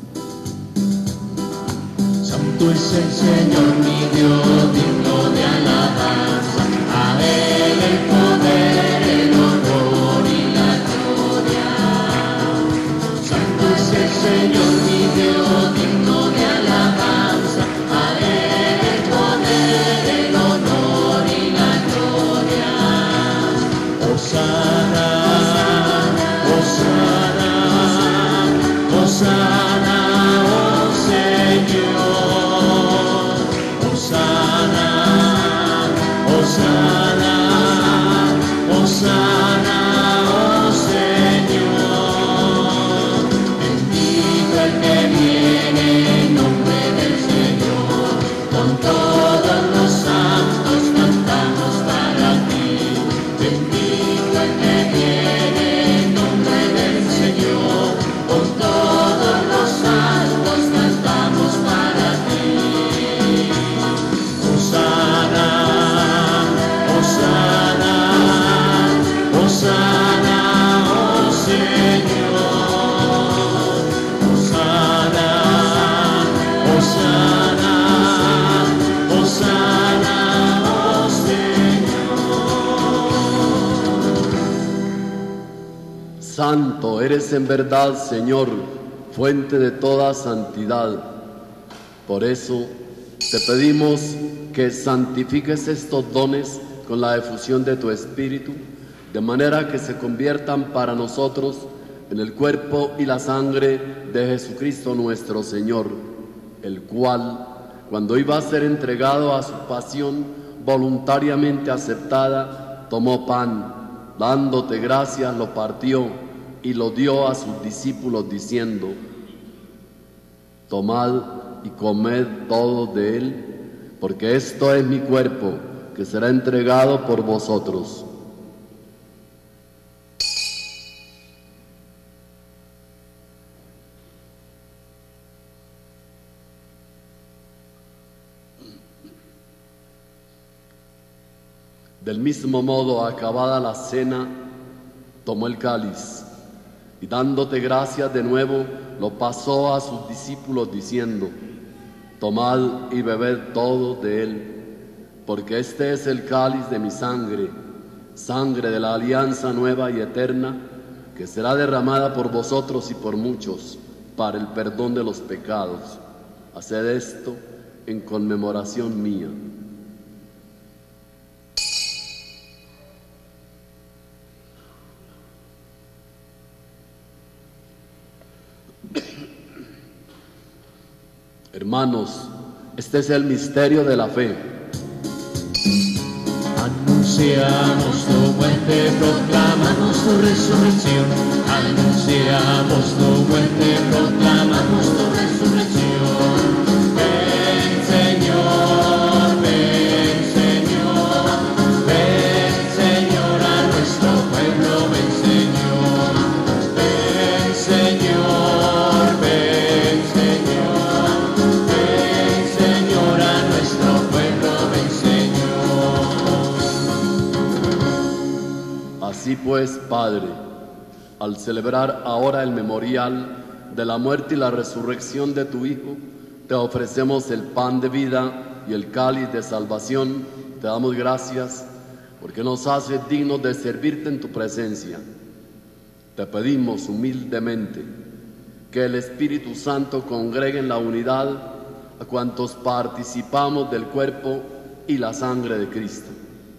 Santo es el Señor mi Dios, digno de alabanza, a Él el poder, el honor y la gloria. Santo es el Señor mi Dios, digno de alabanza, a Él el poder, el honor y la gloria. Hosana, Hosana, Hosana, oh Señor. Hosana, Hosana, oh Señor. Bendito el que viene en nombre del Señor. Con todos los santos cantamos para ti. Bendito el que viene en nombre del Señor. Con todos los santos cantamos para ti. Hosana, Hosana, Hosana, oh Señor. Hosana, Hosana, Hosana, oh Señor. Santo eres en verdad, Señor, fuente de toda santidad. Por eso te pedimos que santifiques estos dones con la efusión de tu Espíritu, de manera que se conviertan para nosotros en el cuerpo y la sangre de Jesucristo nuestro Señor, el cual, cuando iba a ser entregado a su pasión voluntariamente aceptada, tomó pan, dándote gracias, lo partió y lo dio a sus discípulos, diciendo: tomad y comed todos de él, porque esto es mi cuerpo, que será entregado por vosotros. Del mismo modo, acabada la cena, tomó el cáliz y dándote gracias de nuevo, lo pasó a sus discípulos diciendo: tomad y bebed todos de él, porque este es el cáliz de mi sangre, sangre de la alianza nueva y eterna, que será derramada por vosotros y por muchos para el perdón de los pecados. Haced esto en conmemoración mía. Hermanos, este es el misterio de la fe. Anunciamos tu muerte, proclamamos tu resurrección. Anunciamos tu muerte, proclamamos tu resurrección. Ven, Señor, ven, Señor, ven, Señor, a nuestro pueblo, ven, Señor, ven, Señor, ven, Señor, ven, Señor, a nuestro pueblo, ven, Señor. Así pues, Padre, al celebrar ahora el memorial de la muerte y la resurrección de tu Hijo, te ofrecemos el pan de vida y el cáliz de salvación. Te damos gracias porque nos haces dignos de servirte en tu presencia. Te pedimos humildemente que el Espíritu Santo congregue en la unidad a cuantos participamos del cuerpo y la sangre de Cristo.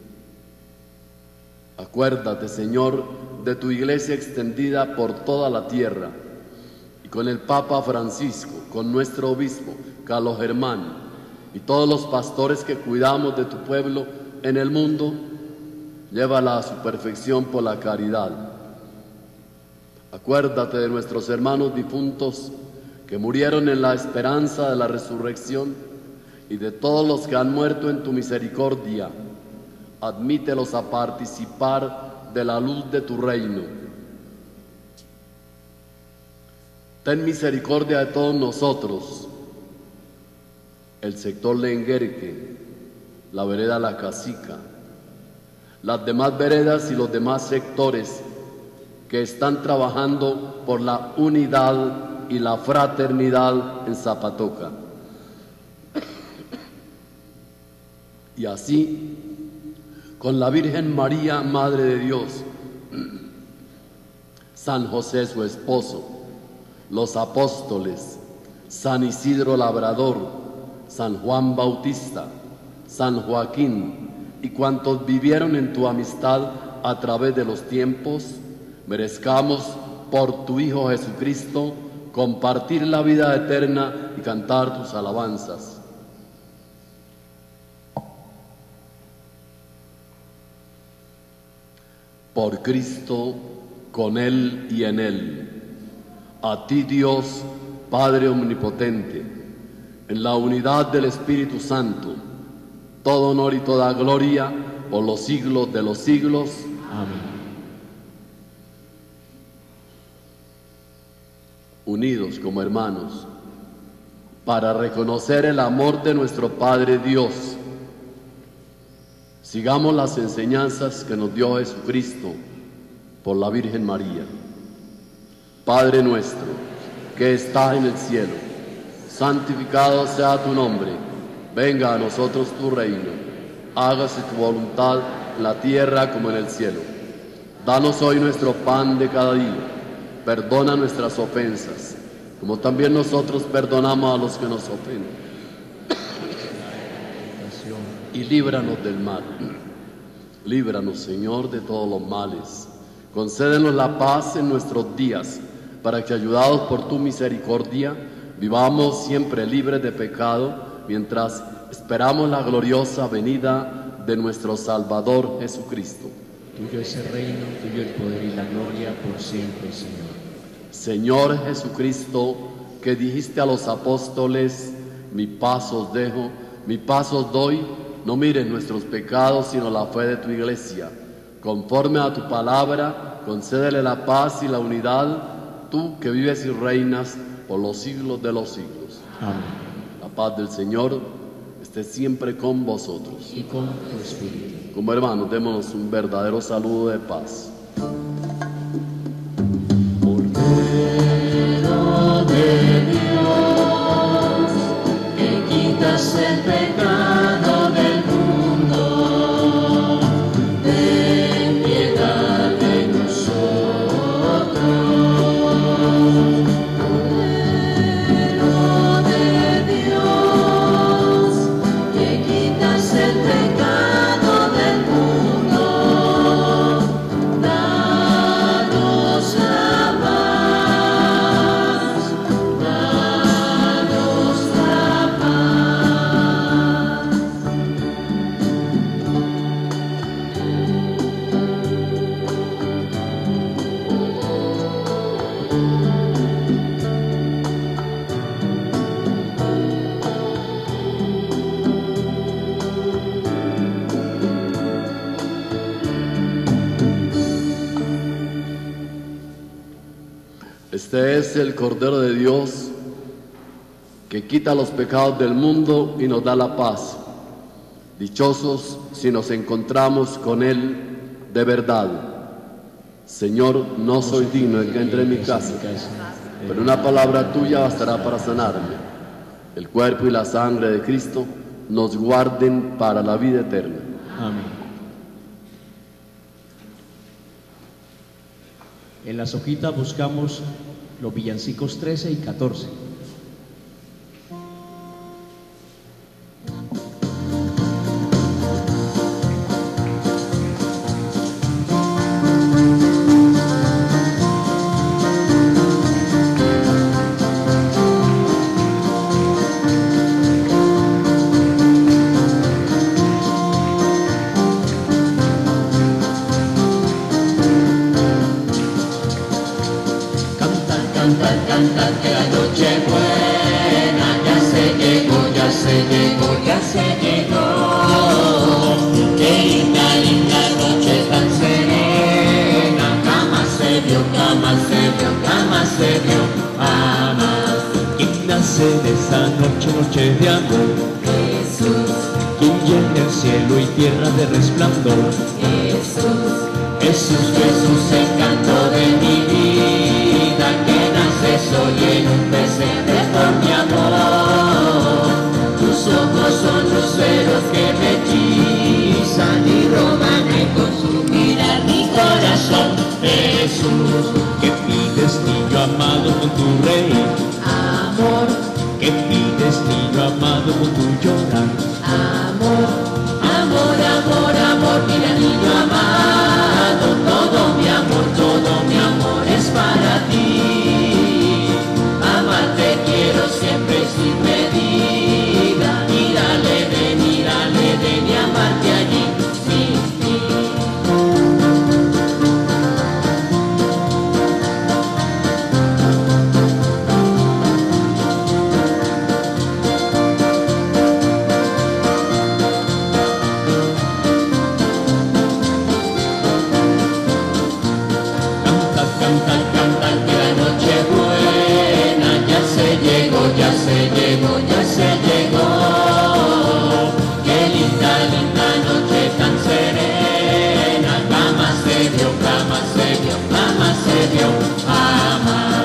Acuérdate, Señor, de tu iglesia extendida por toda la tierra, y con el Papa Francisco, con nuestro obispo Carlos Germán y todos los pastores que cuidamos de tu pueblo en el mundo, llévala a su perfección por la caridad. Acuérdate de nuestros hermanos difuntos que murieron en la esperanza de la resurrección y de todos los que han muerto en tu misericordia. Admítelos a participar de la luz de tu reino. Ten misericordia de todos nosotros, el sector Lenguerque, la vereda La Casica, las demás veredas y los demás sectores que están trabajando por la unidad y la fraternidad en Zapatoca. Y así, con la Virgen María, Madre de Dios, San José su esposo, los apóstoles, San Isidro Labrador, San Juan Bautista, San Joaquín y cuantos vivieron en tu amistad a través de los tiempos, merezcamos por tu Hijo Jesucristo compartir la vida eterna y cantar tus alabanzas. Por Cristo, con Él y en Él, a ti Dios, Padre Omnipotente, en la unidad del Espíritu Santo, todo honor y toda gloria por los siglos de los siglos. Amén. Unidos como hermanos, para reconocer el amor de nuestro Padre Dios, sigamos las enseñanzas que nos dio Jesucristo por la Virgen María. Padre nuestro, que estás en el cielo, santificado sea tu nombre. Venga a nosotros tu reino. Hágase tu voluntad en la tierra como en el cielo. Danos hoy nuestro pan de cada día. Perdona nuestras ofensas, como también nosotros perdonamos a los que nos ofenden. Y líbranos del mal. Líbranos, Señor, de todos los males. Concédenos la paz en nuestros días, para que, ayudados por tu misericordia, vivamos siempre libres de pecado, mientras esperamos la gloriosa venida de nuestro Salvador Jesucristo. Tuyo es el reino, tuyo el poder y la gloria por siempre, Señor. Señor Jesucristo, que dijiste a los apóstoles: mi paz os dejo, mi paz os doy, no mires nuestros pecados, sino la fe de tu iglesia. Conforme a tu palabra, concédele la paz y la unidad, tú que vives y reinas por los siglos de los siglos. Amén. La paz del Señor esté siempre con vosotros. Y con tu espíritu. Como hermanos, démonos un verdadero saludo de paz. Cordero de Dios, que quitas el pecado del mundo, ten piedad de nosotros. Este es el Cordero de Dios que quita los pecados del mundo y nos da la paz. Dichosos si nos encontramos con Él de verdad. Señor, no soy digno de que entre en mi casa, pero una palabra tuya bastará para sanarme. El cuerpo y la sangre de Cristo nos guarden para la vida eterna. Amén. En las hojitas buscamos los villancicos trece y catorce. Noche de amor, Jesús, quien llena el cielo y tierra de resplandor, Jesús, Jesús, Jesús, encanto de mi vida, que naces hoy en un pesebre por mi amor. Tus ojos son luceros que me hechizan y roban el consumir a mi corazón, Jesús, que pides, niño amado, con tu rey, amor. ¿Qué pides, niño amado, con tu llorar? Amor, amor, amor, amor, mira, niño amado, todo mi amor, todo mi amor es para ti. Amarte quiero siempre sin medida, mírale, ven, mírale, ven y amarte allí sin ti. Ya se llegó, ya se llegó, qué linda, linda noche tan serena, cama se dio, cama se dio, cama se dio, ama.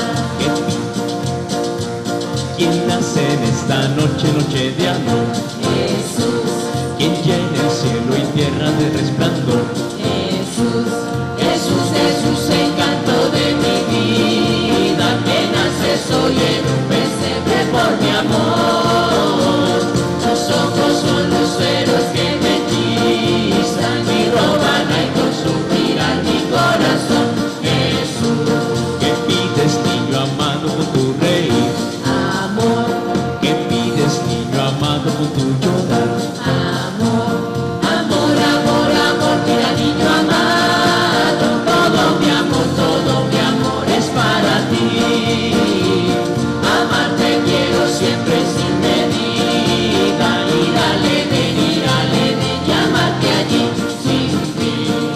¿Quién nace en esta noche, noche de amor? Jesús, quien llena el cielo y tierra de resplandor, Jesús, Jesús, Jesús, encanto de mi vida, que naces hoy en un pesebre por mi amor. Tus ojos son luceros que me hechizan y roban al consumir a mi corazón, Jesús. ¿Qué pides, niño amado, con tu rey? Amor. ¿Qué pides, niño amado, con tu llorar? Amor, amor, amor, amor, mira, niño amado, todo mi amor, todo mi amor es para ti. Amarte quiero siempre sin medida, y dale, ven, y dale, ven, y amarte allí sin fin.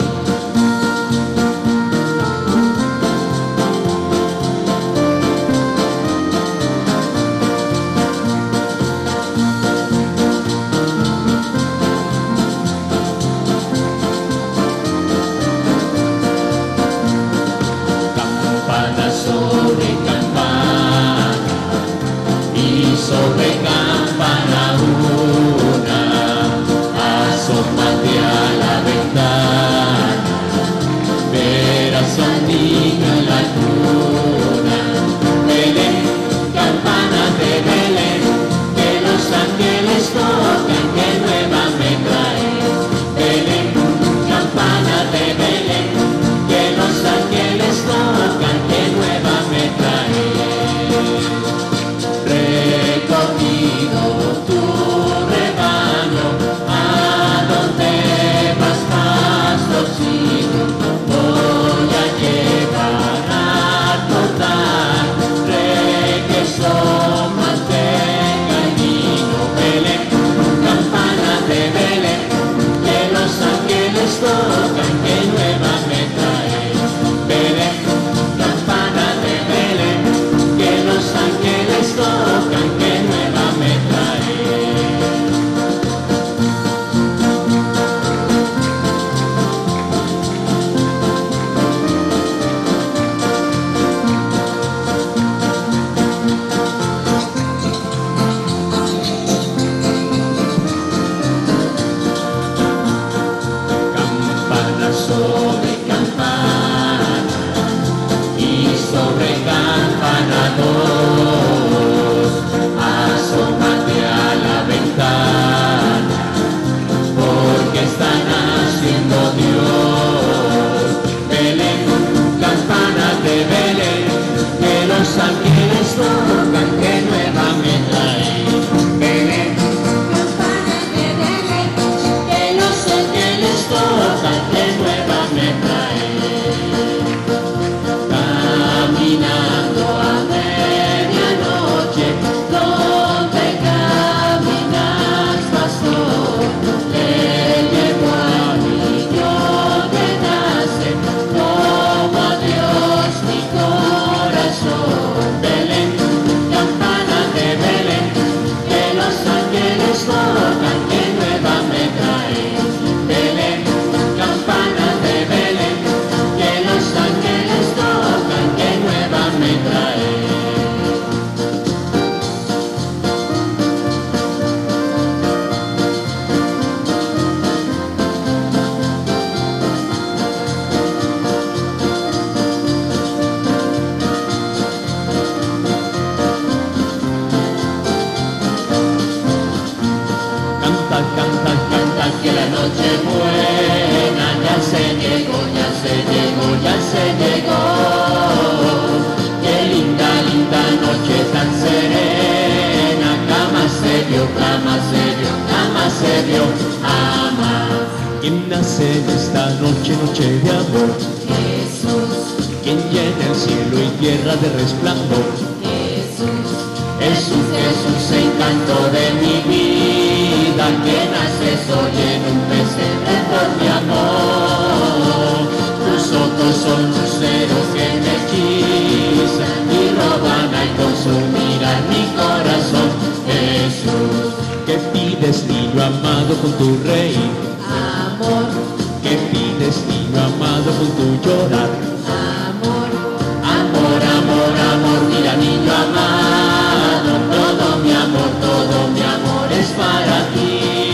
cantad, cantad, cantad que la noche buena ya se llegó, ya se llegó, ya se llegó. Qué linda, linda noche tan serena, cama se vio, cama se vio, cama se vio, ama. ¿Quién nace en esta noche, noche de amor? Jesús. ¿Quién llena el cielo y tierra de resplandor? Jesús. Jesús, Jesús, encanto de mi vida, que naces hoy en un pesebre por mi amor. Tus ojos son luceros que me hechizan y roban al consumir a mi corazón. Jesús. ¿Qué pides, niño amado, con tu reír? Amor. ¿Qué pides, niño amado, con tu llorar? Amor, amor, amor, amor, mira niño amado, todo mi amor, todo mi amor es para ti.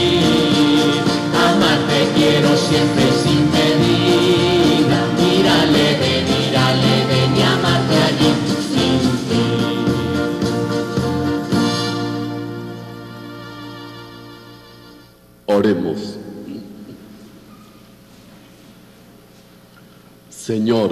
Amarte quiero siempre sin medida, mírale, ven, mírale, ven y amarte allí sin ti. Oremos. Señor,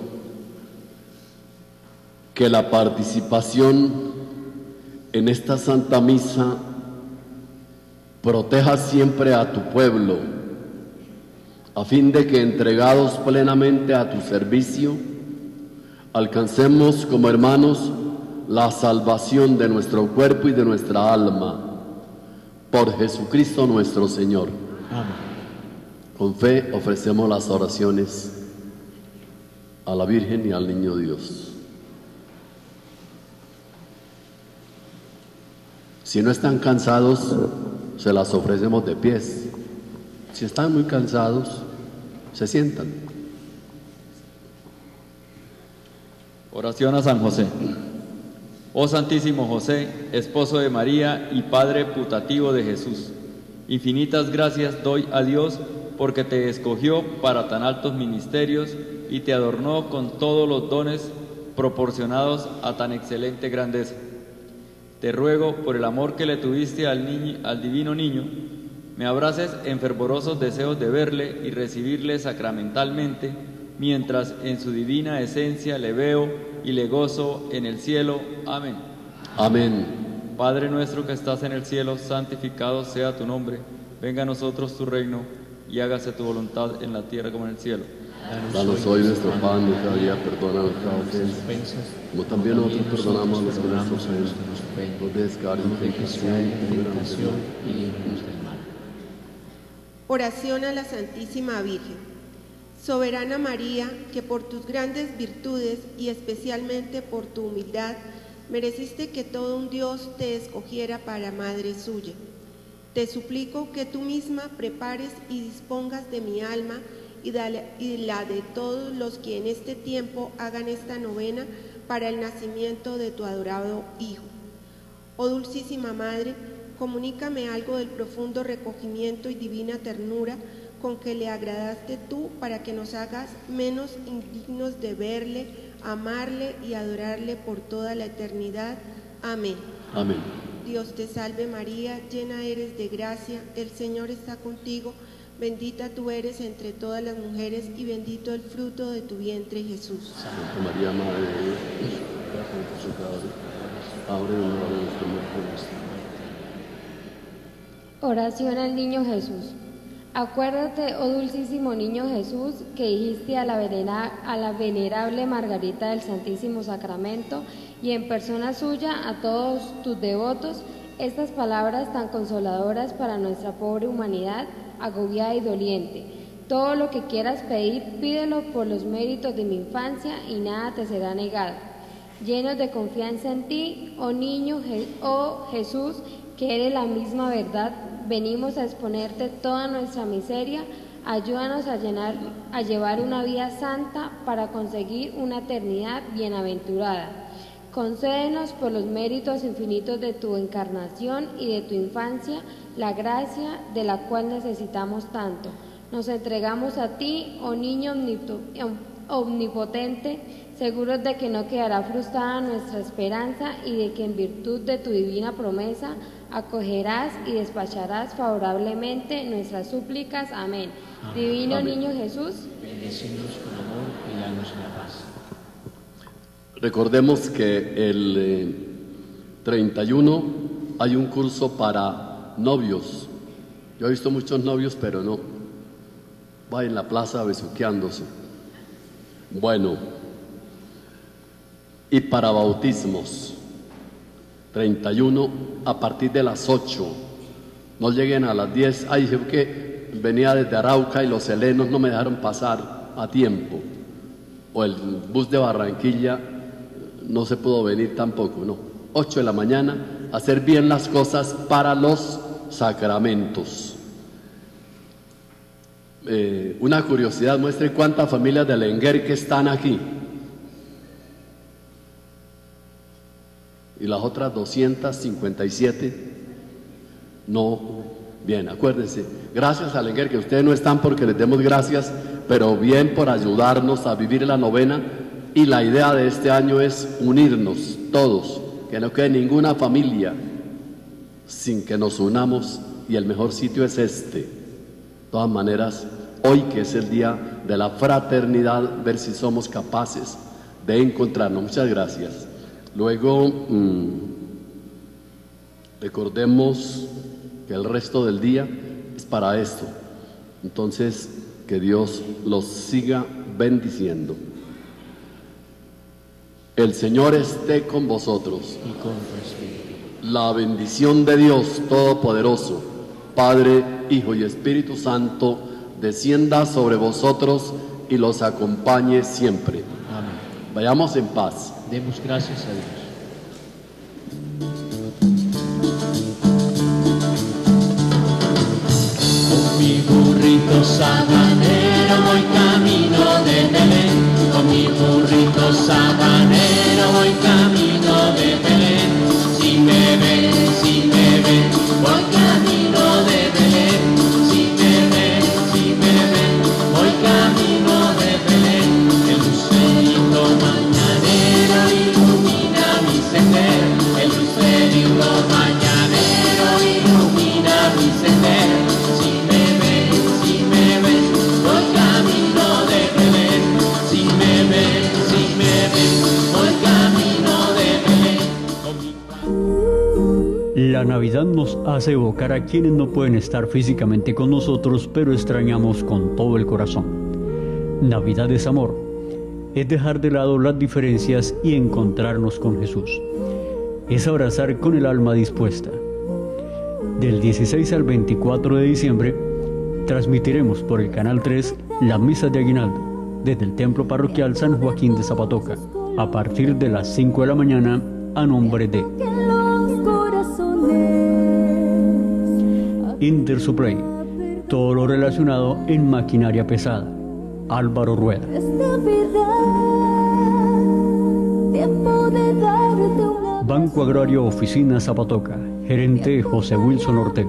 que la participación en esta Santa Misa proteja siempre a tu pueblo, a fin de que, entregados plenamente a tu servicio, alcancemos como hermanos la salvación de nuestro cuerpo y de nuestra alma. Por Jesucristo nuestro Señor. Amén. Con fe ofrecemos las oraciones a la Virgen y al Niño Dios. Si no están cansados, se las ofrecemos de pies. Si están muy cansados, se sientan. Oración a San José. Oh Santísimo José, esposo de María y Padre putativo de Jesús, infinitas gracias doy a Dios porque te escogió para tan altos ministerios y te adornó con todos los dones proporcionados a tan excelente grandeza. Te ruego, por el amor que le tuviste al, niño, al divino niño, me abraces en fervorosos deseos de verle y recibirle sacramentalmente, mientras en su divina esencia le veo y le gozo en el cielo. Amén. Amén. Padre nuestro que estás en el cielo, santificado sea tu nombre. Venga a nosotros tu reino y hágase tu voluntad en la tierra como en el cielo. Danos hoy nuestro pan de cada día, perdona nuestras ofensas, como también nosotros perdonamos a los que nos ofenden. No dejes caer en tentación y líbranos del mal. Oración a la Santísima Virgen. Soberana María, que por tus grandes virtudes y especialmente por tu humildad, mereciste que todo un Dios te escogiera para madre suya. Te suplico que tú misma prepares y dispongas de mi alma y, dale, y la de todos los que en este tiempo hagan esta novena para el nacimiento de tu adorado Hijo. Oh Dulcísima Madre, comunícame algo del profundo recogimiento y divina ternura con que le agradaste tú para que nos hagas menos indignos de verle, amarle y adorarle por toda la eternidad. Amén. Amén. Dios te salve María, llena eres de gracia, el Señor está contigo, bendita tú eres entre todas las mujeres y bendito el fruto de tu vientre Jesús. Santa María, Madre de Dios, ruega por nosotros pecadores, ahora y en la hora de nuestra muerte. Oración al Niño Jesús. Acuérdate, oh dulcísimo Niño Jesús, que dijiste a la, venera, a la venerable Margarita del Santísimo Sacramento y en persona suya a todos tus devotos estas palabras tan consoladoras para nuestra pobre humanidad agobiada y doliente. Todo lo que quieras pedir, pídelo por los méritos de mi infancia y nada te será negado. Llenos de confianza en ti, oh Niño, oh Jesús, que eres la misma verdad, venimos a exponerte toda nuestra miseria. Ayúdanos a, llenar, a llevar una vida santa para conseguir una eternidad bienaventurada. Concédenos por los méritos infinitos de tu encarnación y de tu infancia la gracia de la cual necesitamos tanto. Nos entregamos a ti, oh Niño omnipotente, seguros de que no quedará frustrada nuestra esperanza y de que en virtud de tu divina promesa acogerás y despacharás favorablemente nuestras súplicas. Amén. Amén. Divino Amén. Niño Jesús, Bendecinos con amor y danos la paz. Recordemos que el eh, treinta y uno hay un curso para novios. Yo he visto muchos novios, pero no. Va en la plaza besuqueándose. Bueno, y para bautismos, treinta y uno a partir de las ocho. No lleguen a las diez. Ay, dije que venía desde Arauca y los helenos no me dejaron pasar a tiempo. O el bus de Barranquilla no se pudo venir tampoco, no. ocho de la mañana, hacer bien las cosas para los sacramentos. Eh, una curiosidad, muestre cuántas familias de Lenguer que están aquí. Y las otras doscientas cincuenta y siete, no. Bien, acuérdense, gracias a Lenguer, que ustedes no están porque les demos gracias, pero bien por ayudarnos a vivir la novena. Y la idea de este año es unirnos todos, que no quede ninguna familia sin que nos unamos, y el mejor sitio es este. De todas maneras, hoy que es el día de la fraternidad, ver si somos capaces de encontrarnos. Muchas gracias. Luego, mmm, recordemos que el resto del día es para esto. Entonces, que Dios los siga bendiciendo. El Señor esté con vosotros. Y con tu espíritu. La bendición de Dios Todopoderoso, Padre, Hijo y Espíritu Santo, descienda sobre vosotros y los acompañe siempre. Amén. Vayamos en paz. Demos gracias a Dios. Con mi burrito sabanero voy camino de Belén. Con mi burrito sabanero voy camino de Belén. Si me ven, si me ven, voy camino de Belén. Si me ven, si me ven, voy camino de Belén. El lucerito mañanero ilumina mi sendero. El lucerito mañanero ilumina mi sendero. Si me ven, si me ven, voy camino de Belén. Si me ven, si me ven, voy camino de Belén. La Navidad nos hace evocar a quienes no pueden estar físicamente con nosotros, pero extrañamos con todo el corazón. Navidad es amor, es dejar de lado las diferencias y encontrarnos con Jesús. Es abrazar con el alma dispuesta. Del dieciséis al veinticuatro de diciembre, transmitiremos por el Canal tres las misas de Aguinaldo, desde el Templo Parroquial San Joaquín de Zapatoca, a partir de las cinco de la mañana, a nombre de Intersupply, todo lo relacionado en maquinaria pesada. Álvaro Rueda. Banco Agrario Oficina Zapatoca, gerente José Wilson Ortega.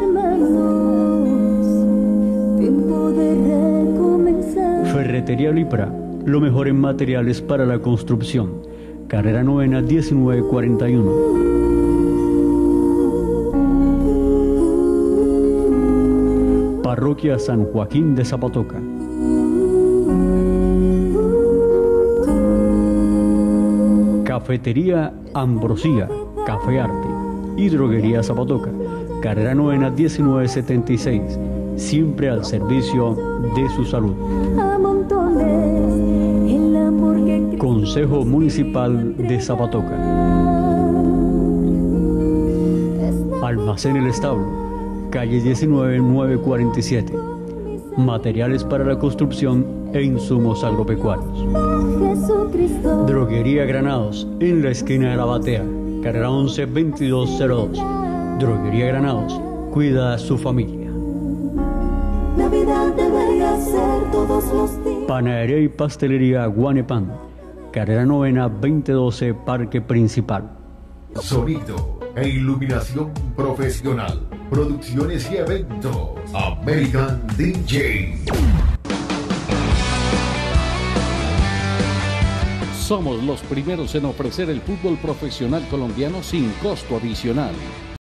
Ferretería Lipra, lo mejor en materiales para la construcción. Carrera Novena diecinueve cuarenta y uno. Parroquia San Joaquín de Zapatoca. Cafetería Ambrosía, Café Arte. Y Droguería Zapatoca, Carrera Novena diecinueve setenta y seis, siempre al servicio de su salud. Consejo Municipal de Zapatoca. Almacén El Establo, calle diecinueve novecientos cuarenta y siete. Materiales para la construcción e insumos agropecuarios. Droguería Granados, en la esquina de la Batea, carrera once veintidós cero dos. Droguería Granados, cuida a su familia. Navidad debería ser todos los días. Panadería y pastelería Guanepan, carrera novena veinte doce, Parque Principal. Sonido e iluminación profesional. Producciones y eventos. American D J. Somos los primeros en ofrecer el fútbol profesional colombiano sin costo adicional.